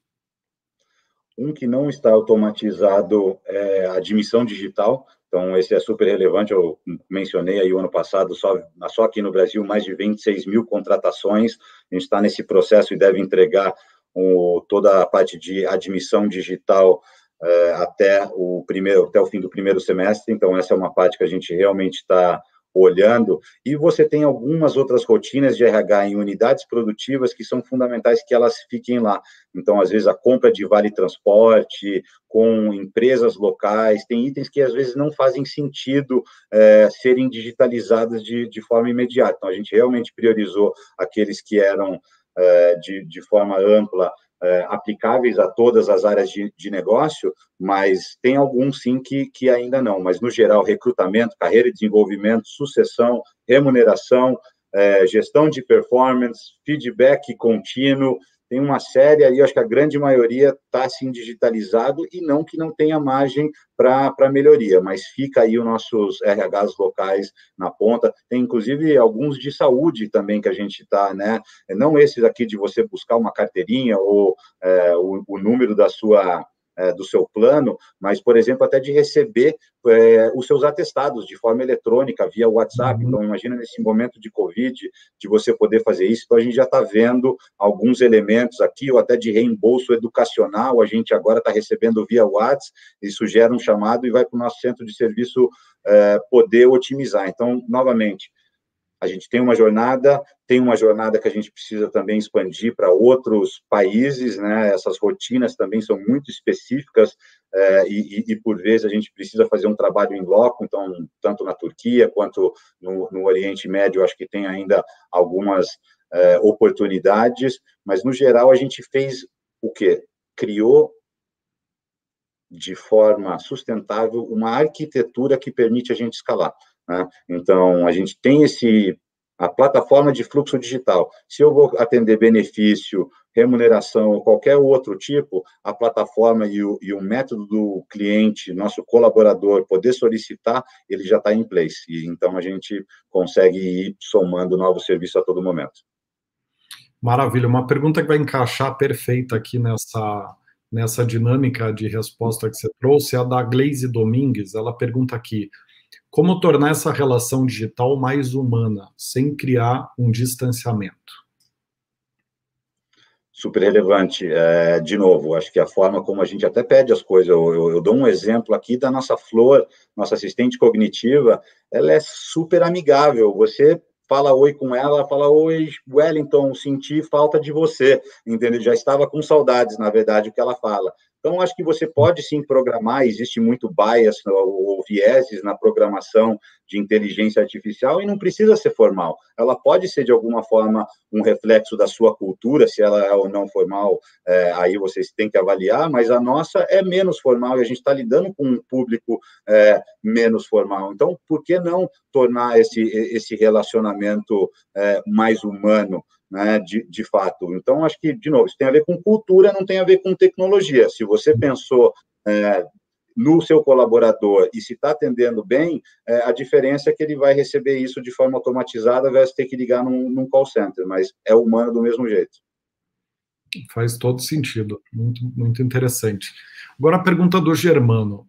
Um que não está automatizado é a admissão digital. Então, esse é super relevante. Eu mencionei aí o ano passado, só aqui no Brasil, mais de 26 mil contratações. A gente está nesse processo e deve entregar toda a parte de admissão digital até o fim do primeiro semestre. Então, essa é uma parte que a gente realmente está olhando, e você tem algumas outras rotinas de RH em unidades produtivas que são fundamentais que elas fiquem lá. Então, às vezes, a compra de vale transporte com empresas locais, tem itens que às vezes não fazem sentido serem digitalizadas de forma imediata. Então, a gente realmente priorizou aqueles que eram de forma ampla, aplicáveis a todas as áreas de negócio, mas tem alguns, sim, que ainda não. Mas, no geral, recrutamento, carreira e desenvolvimento, sucessão, remuneração, gestão de performance, feedback contínuo, tem uma série aí, acho que a grande maioria está, sim, digitalizado, e não que não tenha margem para melhoria, mas fica aí os nossos RHs locais na ponta. Tem, inclusive, alguns de saúde também que a gente está, né? Não esses aqui de você buscar uma carteirinha ou o número do seu plano, mas, por exemplo, até de receber os seus atestados de forma eletrônica, via WhatsApp. Então, imagina nesse momento de Covid, de você poder fazer isso. Então, a gente já está vendo alguns elementos aqui, ou até de reembolso educacional, a gente agora está recebendo via WhatsApp, isso gera um chamado e vai para o nosso centro de serviço poder otimizar. Então, novamente, a gente tem uma jornada que a gente precisa também expandir para outros países, né? Essas rotinas também são muito específicas e, por vezes, a gente precisa fazer um trabalho em loco, então, tanto na Turquia quanto no Oriente Médio, acho que tem ainda algumas oportunidades, mas, no geral, a gente fez o quê? Criou de forma sustentável uma arquitetura que permite a gente escalar, né? Então, a gente tem a plataforma de fluxo digital. Se eu vou atender benefício, remuneração ou qualquer outro tipo, a plataforma e o método do cliente, nosso colaborador, poder solicitar, ele já está em place. E, então, a gente consegue ir somando novos serviços a todo momento. Maravilha. Uma pergunta que vai encaixar perfeita aqui nessa dinâmica de resposta que você trouxe é a da Gleise Domingues. Ela pergunta aqui: como tornar essa relação digital mais humana, sem criar um distanciamento? Super relevante. De novo, acho que a forma como a gente até pede as coisas, eu dou um exemplo aqui da nossa Flor, nossa assistente cognitiva, ela é super amigável. Você fala oi com ela, fala oi, Wellington, senti falta de você, entendeu? Já estava com saudades, na verdade, o que ela fala. Então, acho que você pode sim programar, existe muito bias ou vieses na programação de inteligência artificial e não precisa ser formal. Ela pode ser, de alguma forma, um reflexo da sua cultura, se ela é ou não formal, aí vocês têm que avaliar, mas a nossa é menos formal e a gente está lidando com um público menos formal. Então, por que não tornar esse relacionamento mais humano, né, de fato? Então, acho que, de novo, isso tem a ver com cultura, não tem a ver com tecnologia. Se você pensou no seu colaborador e se está atendendo bem, a diferença é que ele vai receber isso de forma automatizada, vai ter que ligar num call center, mas é humano do mesmo jeito. Faz todo sentido, muito, muito interessante. Agora a pergunta do Germano,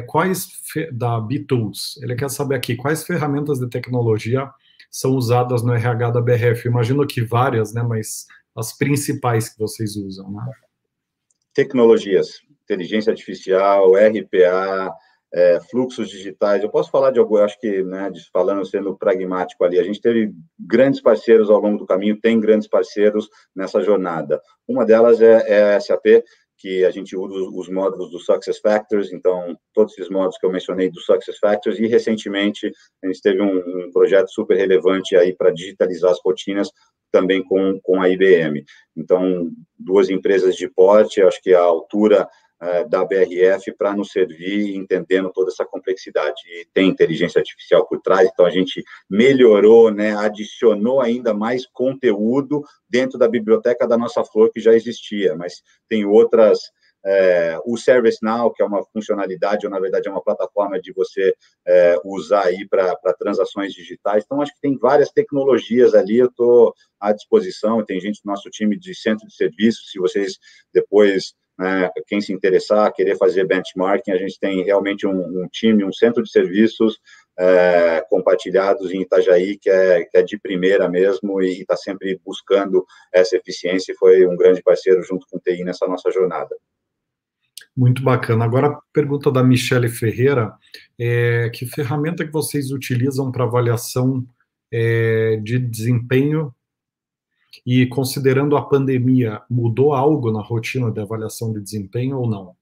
da B-Tools, ele quer saber aqui, quais ferramentas de tecnologia são usadas no RH da BRF? Imagino que várias, né, mas as principais que vocês usam, né? Tecnologias, inteligência artificial, RPA, fluxos digitais. Eu posso falar de algum, acho que, né, falando, sendo pragmático ali, a gente teve grandes parceiros ao longo do caminho, tem grandes parceiros nessa jornada. Uma delas é a SAP, que a gente usa os módulos do SuccessFactors, então, todos esses módulos que eu mencionei do SuccessFactors, e recentemente a gente teve um projeto super relevante aí para digitalizar as rotinas, também com a IBM. Então, duas empresas de porte, acho que a altura da BRF para nos servir, entendendo toda essa complexidade. E tem inteligência artificial por trás, então a gente melhorou, né, adicionou ainda mais conteúdo dentro da biblioteca da nossa Flor, que já existia, mas tem outras, o ServiceNow, que é uma funcionalidade, ou na verdade é uma plataforma de você usar aí para transações digitais. Então, acho que tem várias tecnologias ali, eu estou à disposição, tem gente do nosso time de centro de serviço, se vocês depois, quem se interessar, querer fazer benchmarking, a gente tem realmente um time, um centro de serviços compartilhados em Itajaí, que é de primeira mesmo, e está sempre buscando essa eficiência, e foi um grande parceiro junto com o TI nessa nossa jornada. Muito bacana. Agora, a pergunta da Michele Ferreira, que ferramenta que vocês utilizam para avaliação de desempenho e, considerando a pandemia, mudou algo na rotina de avaliação de desempenho ou não?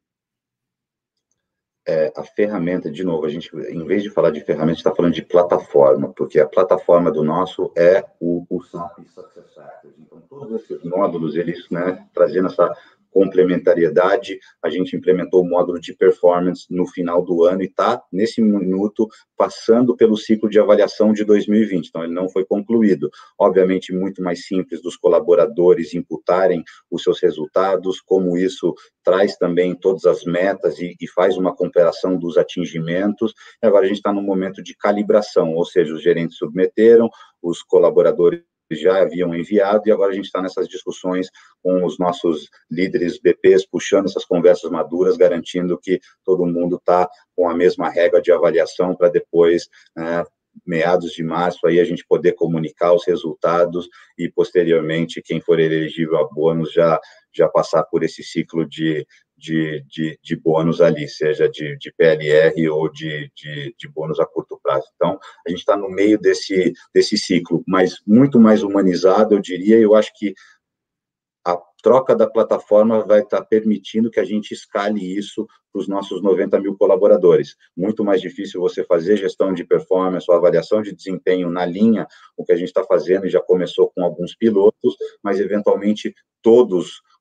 A ferramenta, de novo, a gente, em vez de falar de ferramenta, a gente está falando de plataforma, porque a plataforma do nosso é o SAP SuccessFactors. Então, todos esses módulos, eles, né, trazendo essa complementariedade, a gente implementou o módulo de performance no final do ano e está, nesse minuto, passando pelo ciclo de avaliação de 2020. Então, ele não foi concluído. Obviamente, muito mais simples dos colaboradores imputarem os seus resultados, como isso traz também todas as metas e faz uma comparação dos atingimentos. E agora a gente está num momento de calibração, ou seja, os gerentes submeteram, os colaboradores já haviam enviado, e agora a gente está nessas discussões com os nossos líderes BPs, puxando essas conversas maduras, garantindo que todo mundo está com a mesma regra de avaliação para depois, meados de março, aí a gente poder comunicar os resultados e, posteriormente, quem for elegível a bônus já passar por esse ciclo de bônus ali, seja de PLR ou de bônus a curto prazo. Então, a gente está no meio desse ciclo, mas muito mais humanizado, eu diria, e eu acho que a troca da plataforma vai estar permitindo que a gente escale isso para os nossos 90 mil colaboradores. Muito mais difícil você fazer gestão de performance ou avaliação de desempenho na linha, o que a gente está fazendo, e já começou com alguns pilotos, mas, eventualmente, todos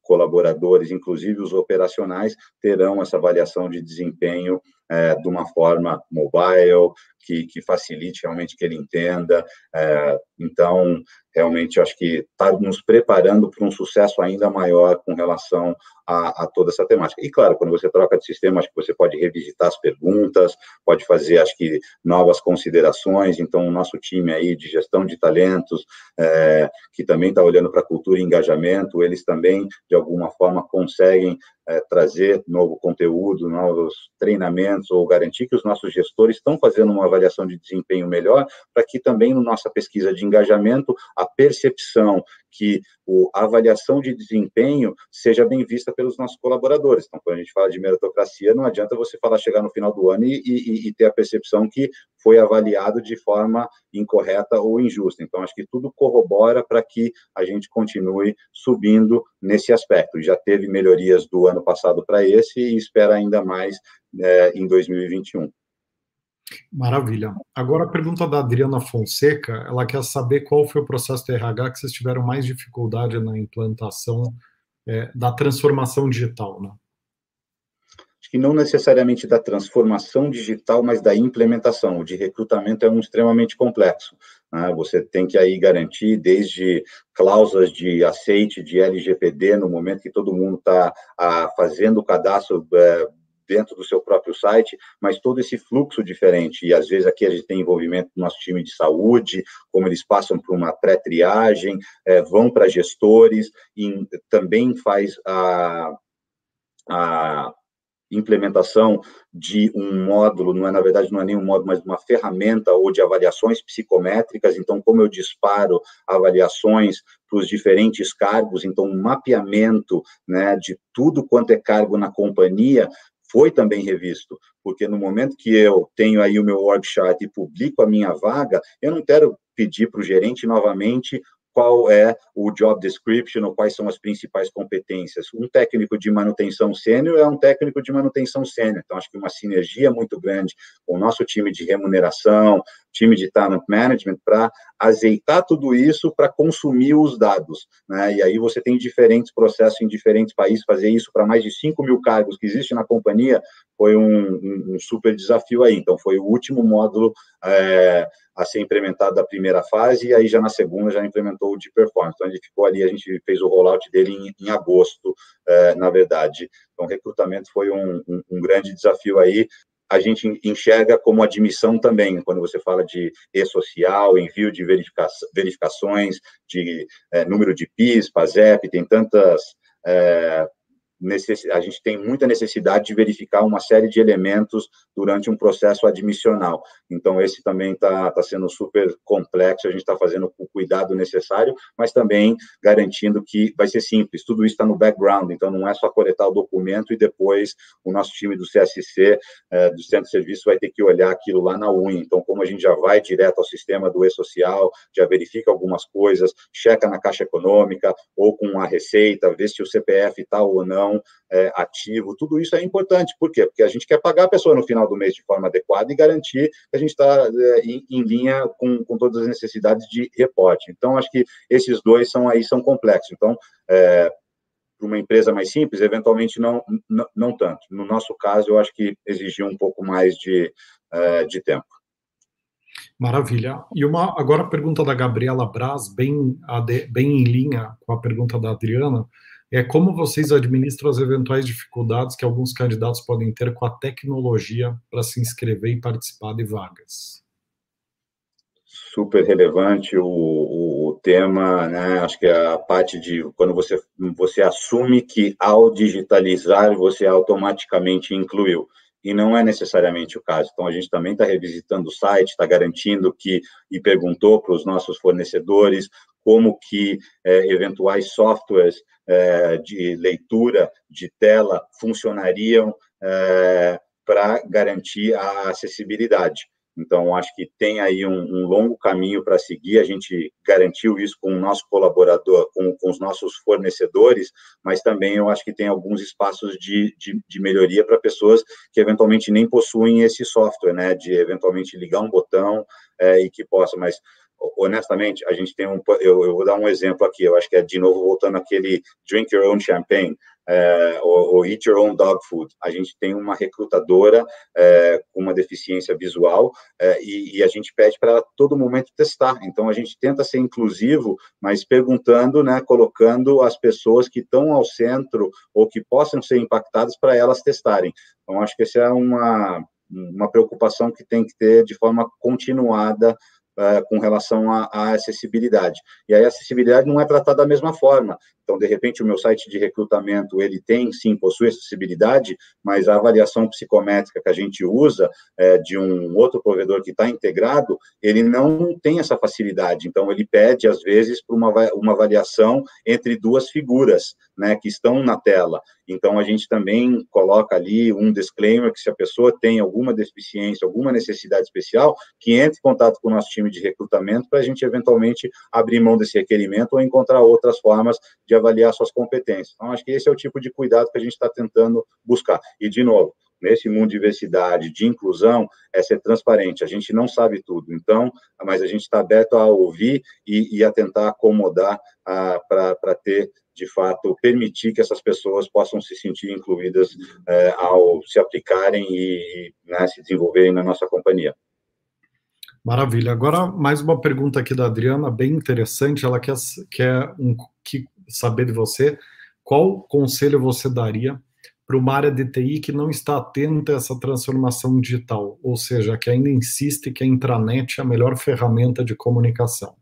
colaboradores, inclusive os operacionais, terão essa avaliação de desempenho de uma forma mobile, que facilite realmente que ele entenda. Então, realmente, eu acho que está nos preparando para um sucesso ainda maior com relação a toda essa temática. E, claro, quando você troca de sistema, acho que você pode revisitar as perguntas, pode fazer, acho que, novas considerações. Então, o nosso time aí de gestão de talentos, que também está olhando para a cultura e engajamento, eles também, de alguma forma, conseguem trazer novo conteúdo, novos treinamentos, ou garantir que os nossos gestores estão fazendo uma avaliação de desempenho melhor, para que também, na nossa pesquisa de engajamento, a percepção que a avaliação de desempenho seja bem vista pelos nossos colaboradores. Então, quando a gente fala de meritocracia, não adianta você chegar no final do ano e ter a percepção que foi avaliado de forma incorreta ou injusta. Então, acho que tudo corrobora para que a gente continue subindo nesse aspecto. Já teve melhorias do ano passado para esse e espera ainda mais em 2021. Maravilha. Agora a pergunta da Adriana Fonseca, ela quer saber qual foi o processo de RH que vocês tiveram mais dificuldade na implantação da transformação digital, né? Acho que não necessariamente da transformação digital, mas da implementação. O de recrutamento é extremamente complexo, né? Você tem que aí garantir desde cláusulas de aceite de LGPD no momento que todo mundo está fazendo o cadastro dentro do seu próprio site, mas todo esse fluxo diferente, e às vezes aqui a gente tem envolvimento do nosso time de saúde, como eles passam por uma pré-triagem, vão para gestores, e também faz a implementação de um módulo, na verdade não é nem um módulo, mas uma ferramenta ou de avaliações psicométricas. Então, como eu disparo avaliações para os diferentes cargos, então um mapeamento, né, de tudo quanto é cargo na companhia foi também revisto, porque no momento que eu tenho aí o meu org chart e publico a minha vaga, eu não quero pedir para o gerente novamente qual é o job description ou quais são as principais competências. Um técnico de manutenção sênior é um técnico de manutenção sênior. Então, acho que uma sinergia muito grande com o nosso time de remuneração, time de talent management, para azeitar tudo isso para consumir os dados, né? E aí você tem diferentes processos em diferentes países. Fazer isso para mais de 5.000 cargos que existem na companhia foi um super desafio aí. Então, foi o último módulo a ser implementado da primeira fase, e aí já na segunda já implementou o de performance. Então, ele ficou ali, a gente fez o rollout dele em agosto, na verdade. Então, o recrutamento foi um grande desafio aí. A gente enxerga como admissão também, quando você fala de e-social, envio de verificações, de número de PIS, PASEP, tem tantas... a gente tem muita necessidade de verificar uma série de elementos durante um processo admissional. Então, esse também está sendo super complexo, a gente está fazendo com o cuidado necessário, mas também garantindo que vai ser simples, tudo isso está no background, então não é só coletar o documento e depois o nosso time do CSC, do Centro de Serviço, vai ter que olhar aquilo lá na unha. Então, como a gente já vai direto ao sistema do e-social, já verifica algumas coisas, checa na Caixa Econômica ou com a Receita, vê se o CPF está ou não ativo, tudo isso é importante. Por quê? Porque a gente quer pagar a pessoa no final do mês de forma adequada e garantir que a gente está em linha com todas as necessidades de reporte. Então, acho que esses dois são complexos. Então, para uma empresa mais simples, eventualmente não tanto. No nosso caso, eu acho que exigiu um pouco mais de tempo. Maravilha. E agora a pergunta da Gabriela Braz, bem em linha com a pergunta da Adriana, como vocês administram as eventuais dificuldades que alguns candidatos podem ter com a tecnologia para se inscrever e participar de vagas? Super relevante o tema, né? Acho que a parte de quando você assume que ao digitalizar você automaticamente incluiu, e não é necessariamente o caso. Então, a gente também está revisitando o site, está garantindo e perguntou para os nossos fornecedores como que eventuais softwares de leitura de tela funcionariam para garantir a acessibilidade. Então, acho que tem aí um longo caminho para seguir. A gente garantiu isso com o nosso colaborador, com os nossos fornecedores, mas também eu acho que tem alguns espaços de melhoria para pessoas que eventualmente nem possuem esse software, né, de eventualmente ligar um botão e que possa, mas honestamente, a gente tem eu vou dar um exemplo aqui, eu acho que é, de novo, voltando àquele drink your own champagne, ou eat your own dog food. A gente tem uma recrutadora com uma deficiência visual, e a gente pede para ela, todo momento, testar. Então, a gente tenta ser inclusivo, mas perguntando, né, colocando as pessoas que estão ao centro ou que possam ser impactadas para elas testarem. Então, acho que essa é uma preocupação que tem que ter de forma continuada com relação à acessibilidade. E aí a acessibilidade não é tratada da mesma forma. Então, de repente, o meu site de recrutamento, ele tem, sim, possui acessibilidade, mas a avaliação psicométrica que a gente usa de um outro provedor que está integrado, ele não tem essa facilidade. Então, ele pede, às vezes, para uma avaliação entre duas figuras, né, que estão na tela. Então, a gente também coloca ali um disclaimer que, se a pessoa tem alguma deficiência, alguma necessidade especial, que entre em contato com o nosso time de recrutamento para a gente, eventualmente, abrir mão desse requerimento ou encontrar outras formas de avaliar suas competências. Então, acho que esse é o tipo de cuidado que a gente está tentando buscar. E, de novo, nesse mundo de diversidade, de inclusão, é ser transparente. A gente não sabe tudo, então, mas a gente está aberto a ouvir e a tentar acomodar para ter, de fato, permitir que essas pessoas possam se sentir incluídas ao se aplicarem e né, se desenvolverem na nossa companhia. Maravilha. Agora, mais uma pergunta aqui da Adriana, bem interessante. Ela quer saber de você qual conselho você daria para uma área de TI que não está atenta a essa transformação digital, ou seja, que ainda insiste que a intranet é a melhor ferramenta de comunicação.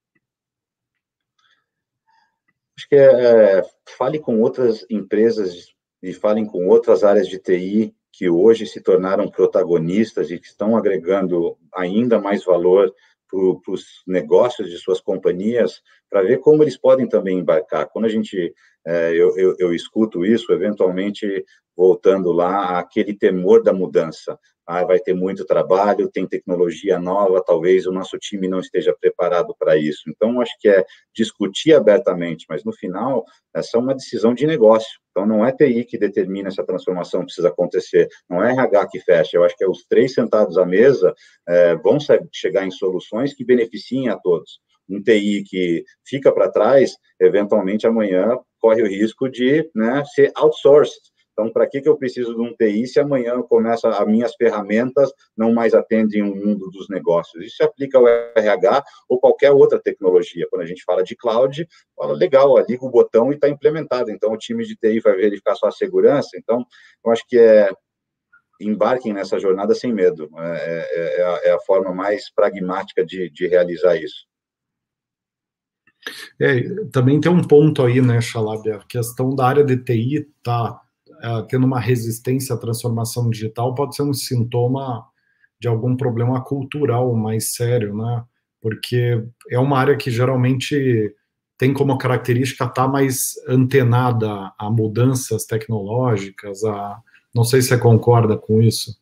Acho que fale com outras empresas e falem com outras áreas de TI que hoje se tornaram protagonistas e que estão agregando ainda mais valor para os negócios de suas companhias, para ver como eles podem também embarcar. Quando eu escuto isso, eventualmente, voltando lá, aquele temor da mudança. Vai ter muito trabalho, tem tecnologia nova, talvez o nosso time não esteja preparado para isso. Então, acho que é discutir abertamente, mas, no final, essa é uma decisão de negócio. Então, não é TI que determina essa transformação que precisa acontecer, não é RH que fecha. Eu acho que os três sentados à mesa vão chegar em soluções que beneficiem a todos. Um TI que fica para trás, eventualmente, amanhã, corre o risco de, né, ser outsourced. Então, para que eu preciso de um TI se amanhã as minhas ferramentas não mais atendem o mundo dos negócios? Isso se aplica ao RH ou qualquer outra tecnologia. Quando a gente fala de cloud, fala, legal, liga o botão e está implementado. Então, o time de TI vai verificar sua segurança. Então, eu acho que embarquem nessa jornada sem medo. É a forma mais pragmática de realizar isso. Também tem um ponto aí, né, Chalab, a questão da área de TI está tendo uma resistência à transformação digital, pode ser um sintoma de algum problema cultural mais sério, né? Porque é uma área que geralmente tem como característica estar mais antenada a mudanças tecnológicas, não sei se você concorda com isso.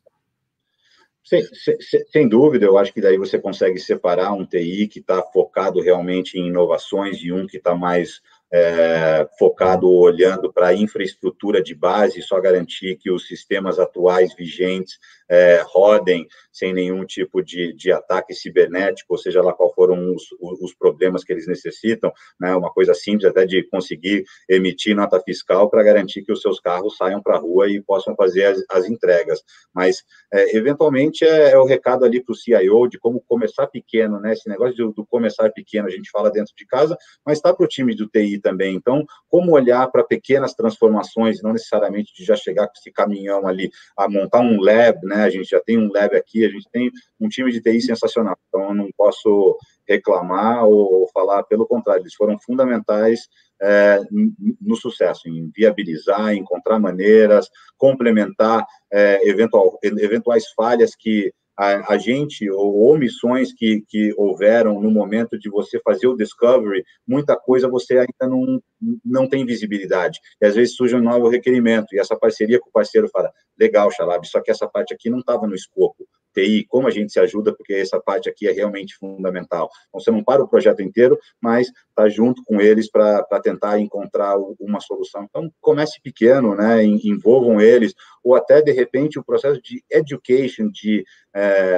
Sem dúvida, eu acho que daí você consegue separar um TI que está focado realmente em inovações e um que está mais focado, olhando para a infraestrutura de base, só garantir que os sistemas atuais vigentes rodem sem nenhum tipo de ataque cibernético, ou seja lá qual foram os problemas que eles necessitam, né? Uma coisa simples até de conseguir emitir nota fiscal para garantir que os seus carros saiam para a rua e possam fazer as entregas. Mas, eventualmente, é o recado ali para o CIO de como começar pequeno, né? Esse negócio do começar pequeno, a gente fala dentro de casa, mas está para o time do TI também. Então, como olhar para pequenas transformações, não necessariamente de já chegar com esse caminhão ali a montar um lab, né? A gente já tem um lab aqui, a gente tem um time de TI sensacional. Então, eu não posso reclamar ou falar, pelo contrário, eles foram fundamentais no sucesso, em viabilizar, encontrar maneiras, complementar eventuais falhas que a gente, ou omissões que houveram no momento de você fazer o discovery, muita coisa você ainda não tem visibilidade. E às vezes surge um novo requerimento, e essa parceria com o parceiro fala, legal, Chalab, só que essa parte aqui não estava no escopo. TI, como a gente se ajuda, porque essa parte aqui é realmente fundamental. Então, você não para o projeto inteiro, mas está junto com eles para tentar encontrar uma solução. Então, comece pequeno, né? Envolvam eles, ou até, de repente, o processo de education, de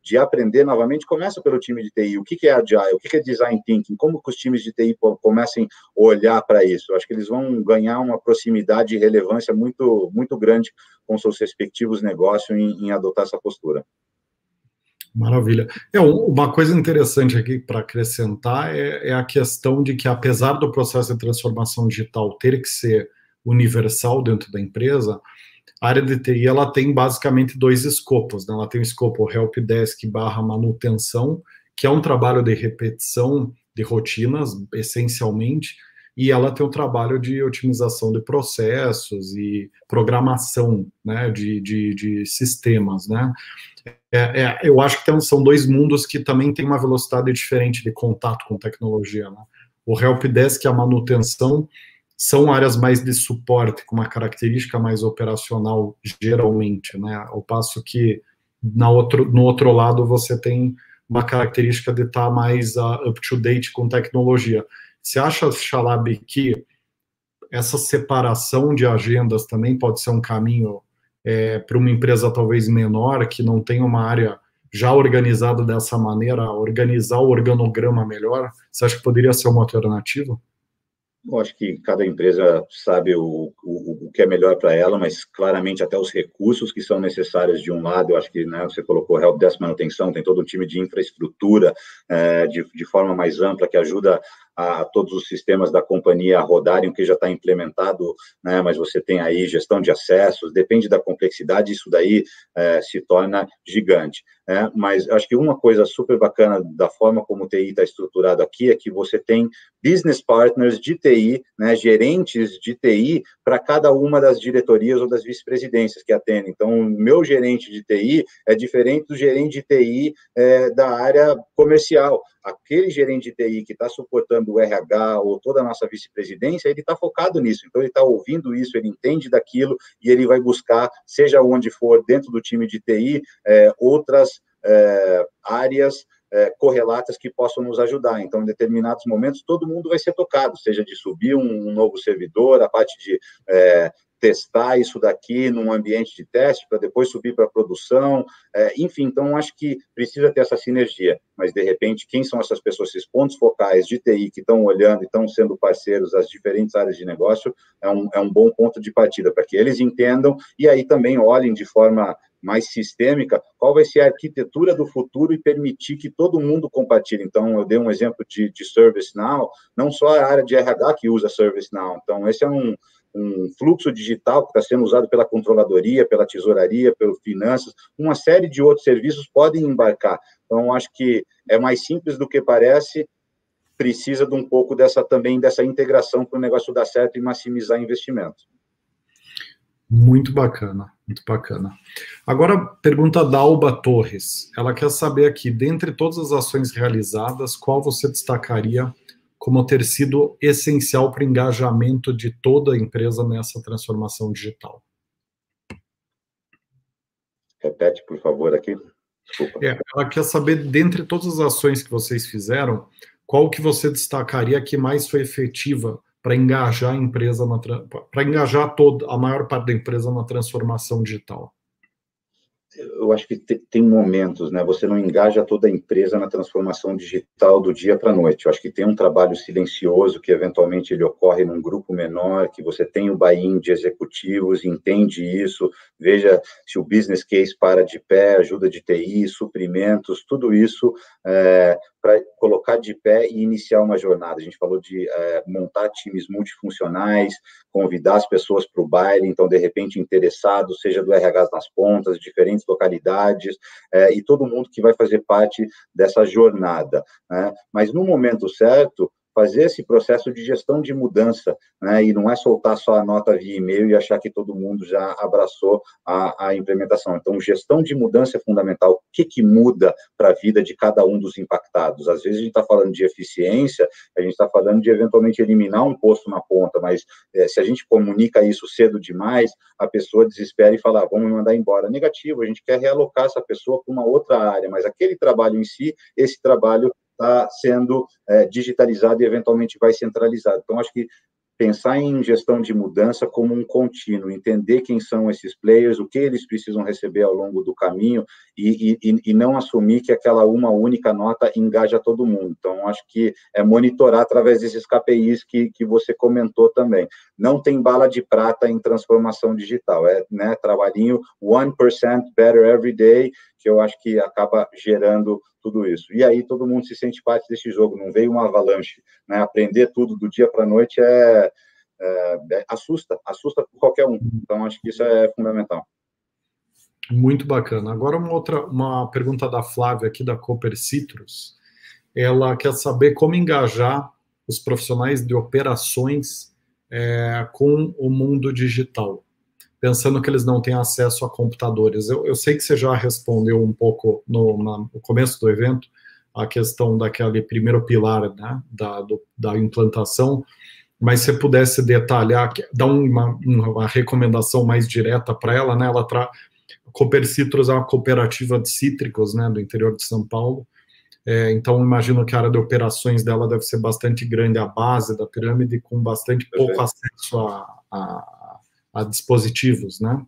de aprender novamente, começa pelo time de TI. O que é Agile? O que é Design Thinking? Como que os times de TI comecem a olhar para isso? Eu acho que eles vão ganhar uma proximidade e relevância muito, muito grande com seus respectivos negócios em adotar essa postura. Maravilha. Uma coisa interessante aqui para acrescentar é a questão de que, apesar do processo de transformação digital ter que ser universal dentro da empresa, a área de TI ela tem basicamente dois escopos, né? Ela tem o escopo helpdesk / manutenção, que é um trabalho de repetição de rotinas, essencialmente, e ela tem o trabalho de otimização de processos e programação, né, de sistemas, né? Eu acho que são dois mundos que também têm uma velocidade diferente de contato com tecnologia, né? O helpdesk e a manutenção são áreas mais de suporte, com uma característica mais operacional, geralmente, né? Ao passo que no outro lado você tem uma característica de estar mais up-to-date com tecnologia. Você acha, Chalab, que essa separação de agendas também pode ser um caminho para uma empresa talvez menor, que não tem uma área já organizada dessa maneira, organizar o organograma melhor? Você acha que poderia ser uma alternativa? Eu acho que cada empresa sabe o que é melhor para ela, mas claramente até os recursos que são necessários de um lado, eu acho que, né, você colocou helpdesk manutenção, tem todo um time de infraestrutura de forma mais ampla que ajuda a todos os sistemas da companhia a rodarem o que já está implementado, né, mas você tem aí gestão de acessos, depende da complexidade, isso daí se torna gigante. Mas acho que uma coisa super bacana da forma como o TI está estruturado aqui é que você tem business partners de TI, né, gerentes de TI, para cada uma das diretorias ou das vice-presidências que atendem. Então, o meu gerente de TI é diferente do gerente de TI da área comercial. Aquele gerente de TI que está suportando o RH ou toda a nossa vice-presidência, ele está focado nisso. Então, ele está ouvindo isso, ele entende daquilo e ele vai buscar, seja onde for, dentro do time de TI, outras áreas correlatas que possam nos ajudar. Então, em determinados momentos, todo mundo vai ser tocado, seja de subir um novo servidor, a parte de testar isso daqui num ambiente de teste, para depois subir para a produção, enfim, então, acho que precisa ter essa sinergia, mas, de repente, quem são essas pessoas, esses pontos focais de TI que estão olhando e estão sendo parceiros das diferentes áreas de negócio, é um bom ponto de partida, para que eles entendam e aí também olhem de forma mais sistêmica, qual vai ser a arquitetura do futuro e permitir que todo mundo compartilhe. Então, eu dei um exemplo de ServiceNow, não só a área de RH que usa ServiceNow. Então, esse é um fluxo digital que está sendo usado pela controladoria, pela tesouraria, pelo finanças, uma série de outros serviços podem embarcar. Então, acho que é mais simples do que parece, precisa de um pouco dessa integração para o negócio dar certo e maximizar investimento. Muito bacana, muito bacana. Agora, pergunta da Alba Torres. Ela quer saber aqui, dentre todas as ações realizadas, qual você destacaria como ter sido essencial para o engajamento de toda a empresa nessa transformação digital? Repete, por favor, aqui. Desculpa. Ela quer saber, dentre todas as ações que vocês fizeram, qual que você destacaria que mais foi efetiva para engajar a empresa, para engajar a maior parte da empresa na transformação digital? Eu acho que tem momentos, né? Você não engaja toda a empresa na transformação digital do dia para a noite. Eu acho que tem um trabalho silencioso que, eventualmente, ele ocorre num grupo menor, que você tem o buy-in de executivos, entende isso, veja se o business case para de pé, ajuda de TI, suprimentos, tudo isso para colocar de pé e iniciar uma jornada. A gente falou de montar times multifuncionais, convidar as pessoas para o baile, então, de repente, interessados, seja do RH nas pontas, diferentes localidades, e todo mundo que vai fazer parte dessa jornada, né? Mas, no momento certo, fazer esse processo de gestão de mudança, né? E não é soltar só a nota via e-mail e achar que todo mundo já abraçou a implementação. Então, gestão de mudança é fundamental. O que muda para a vida de cada um dos impactados? Às vezes a gente está falando de eficiência, a gente está falando de, eventualmente, eliminar um posto na ponta, mas se a gente comunica isso cedo demais, a pessoa desespera e fala, vamos mandar embora. Negativo, a gente quer realocar essa pessoa para uma outra área, mas aquele trabalho em si, esse trabalho está sendo digitalizado e, eventualmente, vai centralizado. Então, acho que pensar em gestão de mudança como um contínuo, entender quem são esses players, o que eles precisam receber ao longo do caminho e não assumir que aquela uma única nota engaja todo mundo. Então, acho que é monitorar através desses KPIs que você comentou também. Não tem bala de prata em transformação digital, né, trabalhinho 1% better every day, que eu acho que acaba gerando tudo isso. E aí todo mundo se sente parte desse jogo, não veio uma avalanche, né? Aprender tudo do dia para a noite assusta qualquer um. Então, acho que isso é fundamental. Muito bacana. Agora uma pergunta da Flávia aqui da Cooper Citrus. Ela quer saber como engajar os profissionais de operações com o mundo digital, pensando que eles não têm acesso a computadores. Eu sei que você já respondeu um pouco no começo do evento a questão daquele primeiro pilar, né, da implantação, mas se pudesse detalhar, dar uma recomendação mais direta para ela, né? Cooper Citrus é uma cooperativa de cítricos, né, do interior de São Paulo. Então, imagino que a área de operações dela deve ser bastante grande, a base da pirâmide, com bastante pouco acesso a dispositivos, né?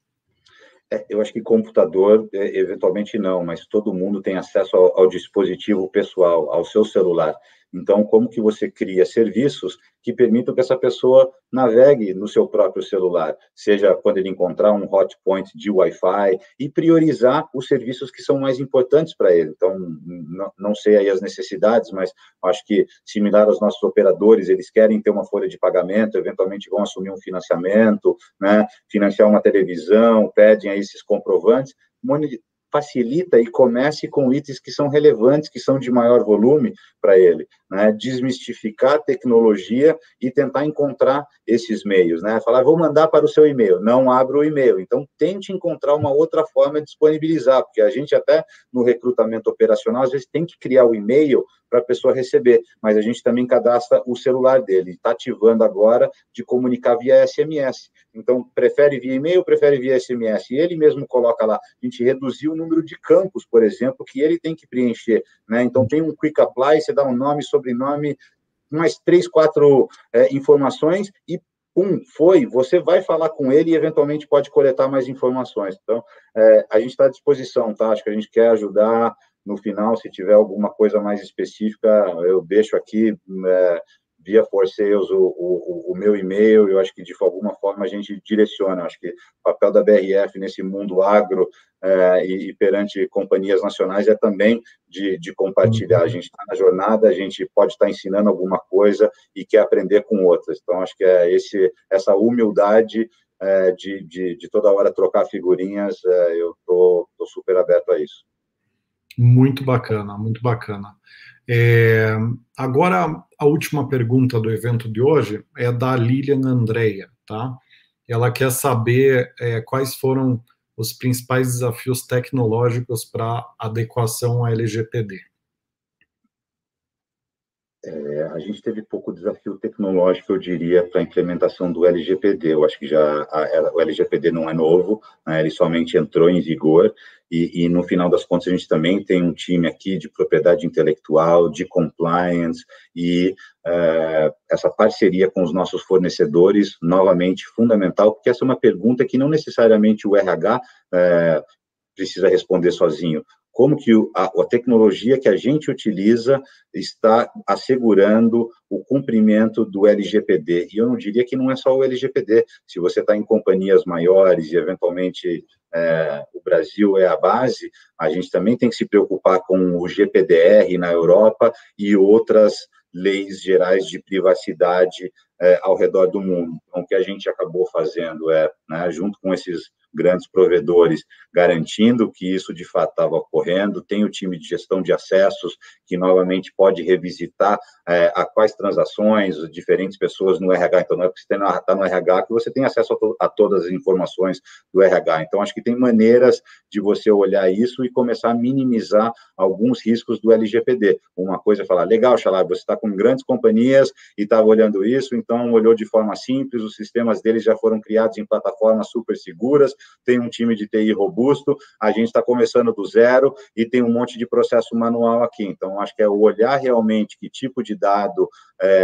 Eu acho que computador, eventualmente não, mas todo mundo tem acesso ao dispositivo pessoal, ao seu celular. Então, como que você cria serviços que permitam que essa pessoa navegue no seu próprio celular, seja quando ele encontrar um hotpoint de Wi-Fi, e priorizar os serviços que são mais importantes para ele. Então, não sei aí as necessidades, mas acho que, similar aos nossos operadores, eles querem ter uma folha de pagamento, eventualmente vão assumir um financiamento, né, financiar uma televisão, pedem aí esses comprovantes, facilita e comece com itens que são relevantes, que são de maior volume para ele, né? Desmistificar a tecnologia e tentar encontrar esses meios, né? Falar, vou mandar para o seu e-mail, não abra o e-mail. Então, tente encontrar uma outra forma de disponibilizar, porque a gente até no recrutamento operacional, às vezes tem que criar o e-mail para a pessoa receber, mas a gente também cadastra o celular dele, está ativando agora de comunicar via SMS. Então, prefere via e-mail, prefere via SMS, e ele mesmo coloca lá, a gente reduziu o número de campos, por exemplo, que ele tem que preencher, né? Então, tem um quick apply, você dá um nome, sobrenome, mais 3, 4 informações e foi, você vai falar com ele e eventualmente pode coletar mais informações. Então, a gente está à disposição, tá? Acho que a gente quer ajudar. No final, se tiver alguma coisa mais específica, eu deixo aqui via For Sales o meu e-mail. Eu acho que de alguma forma a gente direciona. Eu acho que o papel da BRF nesse mundo agro e perante companhias nacionais é também de compartilhar. A gente está na jornada, a gente pode estar ensinando alguma coisa e quer aprender com outras. Então, acho que é essa humildade de toda hora trocar figurinhas, eu estou super aberto a isso. Muito bacana, muito bacana. Agora, a última pergunta do evento de hoje é da Lilian Andrea, tá? Ela quer saber quais foram os principais desafios tecnológicos para adequação à LGPD. A gente teve pouco desafio tecnológico, eu diria, para a implementação do LGPD. Eu acho que o LGPD não é novo, né? Ele somente entrou em vigor e, no final das contas, a gente também tem um time aqui de propriedade intelectual, de compliance e essa parceria com os nossos fornecedores, novamente, fundamental, porque essa é uma pergunta que não necessariamente o RH precisa responder sozinho. Como que a tecnologia que a gente utiliza está assegurando o cumprimento do LGPD. E eu não diria que não é só o LGPD. Se você está em companhias maiores e, eventualmente, o Brasil é a base, a gente também tem que se preocupar com o GPDR na Europa e outras leis gerais de privacidade ao redor do mundo. Então, o que a gente acabou fazendo né, junto com esses grandes provedores, garantindo que isso de fato estava ocorrendo, tem o time de gestão de acessos, que novamente pode revisitar a quais transações, diferentes pessoas no RH, então não é porque você está no RH que você tem acesso a todas as informações do RH, então acho que tem maneiras de você olhar isso e começar a minimizar alguns riscos do LGPD. Uma coisa é falar, legal, Xalá, você está com grandes companhias e estava olhando isso, então olhou de forma simples, os sistemas deles já foram criados em plataformas super seguras, tem um time de TI robusto, a gente está começando do zero e tem um monte de processo manual aqui. Então, acho que é o olhar realmente que tipo de dado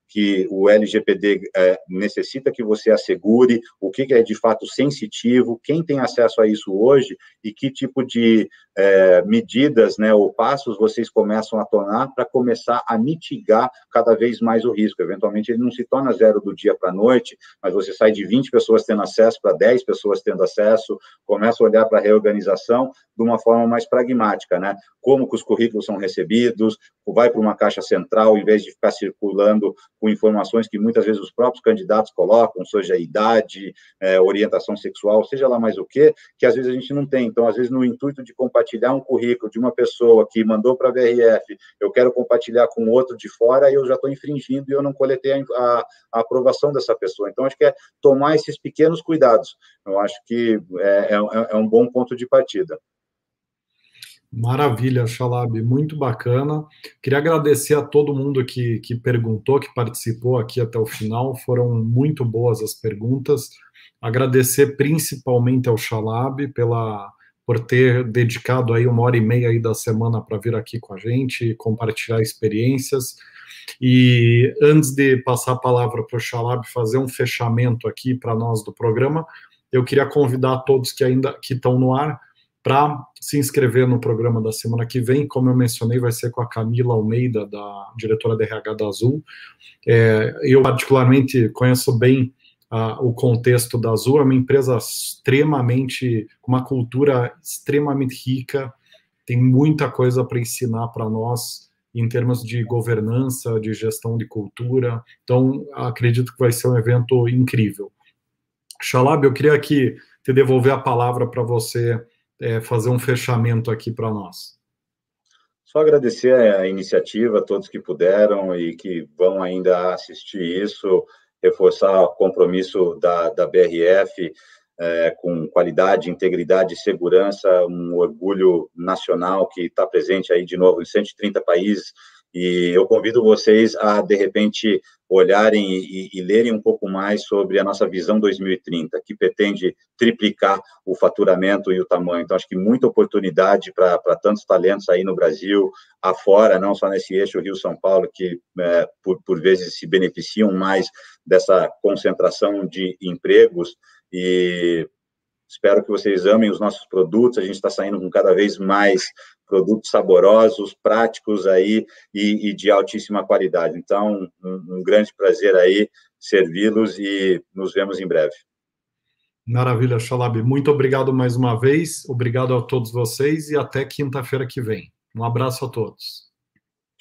que o LGPD necessita que você assegure, o que é de fato sensitivo, quem tem acesso a isso hoje e que tipo de medidas, né, ou passos vocês começam a tomar para começar a mitigar cada vez mais o risco. Eventualmente, ele não se torna zero do dia para a noite, mas você sai de 20 pessoas tendo acesso para 10 pessoas tendo acesso, começa a olhar para a reorganização de uma forma mais pragmática, né? Como que os currículos são recebidos, vai para uma caixa central, em vez de ficar circulando com informações que muitas vezes os próprios candidatos colocam, seja idade, orientação sexual, seja lá mais o que às vezes a gente não tem. Então, às vezes, no intuito de compartilhar um currículo de uma pessoa que mandou para a VRF, eu quero compartilhar com outro de fora e eu já estou infringindo e eu não coletei a aprovação dessa pessoa. Então, acho que é tomar esses pequenos cuidados. Eu acho que é um bom ponto de partida. Maravilha, Chalab, muito bacana. Queria agradecer a todo mundo que perguntou, que participou aqui até o final. Foram muito boas as perguntas. Agradecer principalmente ao Chalab por ter dedicado aí 1h30 aí da semana para vir aqui com a gente e compartilhar experiências. E antes de passar a palavra para o Chalab fazer um fechamento aqui para nós do programa, eu queria convidar todos que estão no ar para se inscrever no programa da semana que vem. Como eu mencionei, vai ser com a Camila Almeida, da diretora de RH da Azul. Eu, particularmente, conheço bem o contexto da Azul. É uma empresa com uma cultura extremamente rica, tem muita coisa para ensinar para nós em termos de governança, de gestão de cultura. Então, acredito que vai ser um evento incrível. Chalab, eu queria aqui te devolver a palavra para você fazer um fechamento aqui para nós. Só agradecer a iniciativa, a todos que puderam e que vão ainda assistir isso, reforçar o compromisso da BRF com qualidade, integridade e segurança, um orgulho nacional que está presente aí de novo em 130 países. E eu convido vocês a, de repente, olharem e lerem um pouco mais sobre a nossa visão 2030, que pretende triplicar o faturamento e o tamanho. Então, acho que muita oportunidade para tantos talentos aí no Brasil, afora, não só nesse eixo Rio-São Paulo, que por vezes se beneficiam mais dessa concentração de empregos. E espero que vocês amem os nossos produtos. A gente está saindo com cada vez mais produtos saborosos, práticos aí e de altíssima qualidade. Então, um grande prazer aí servi-los e nos vemos em breve. Maravilha, Chalab. Muito obrigado mais uma vez. Obrigado a todos vocês e até quinta-feira que vem. Um abraço a todos.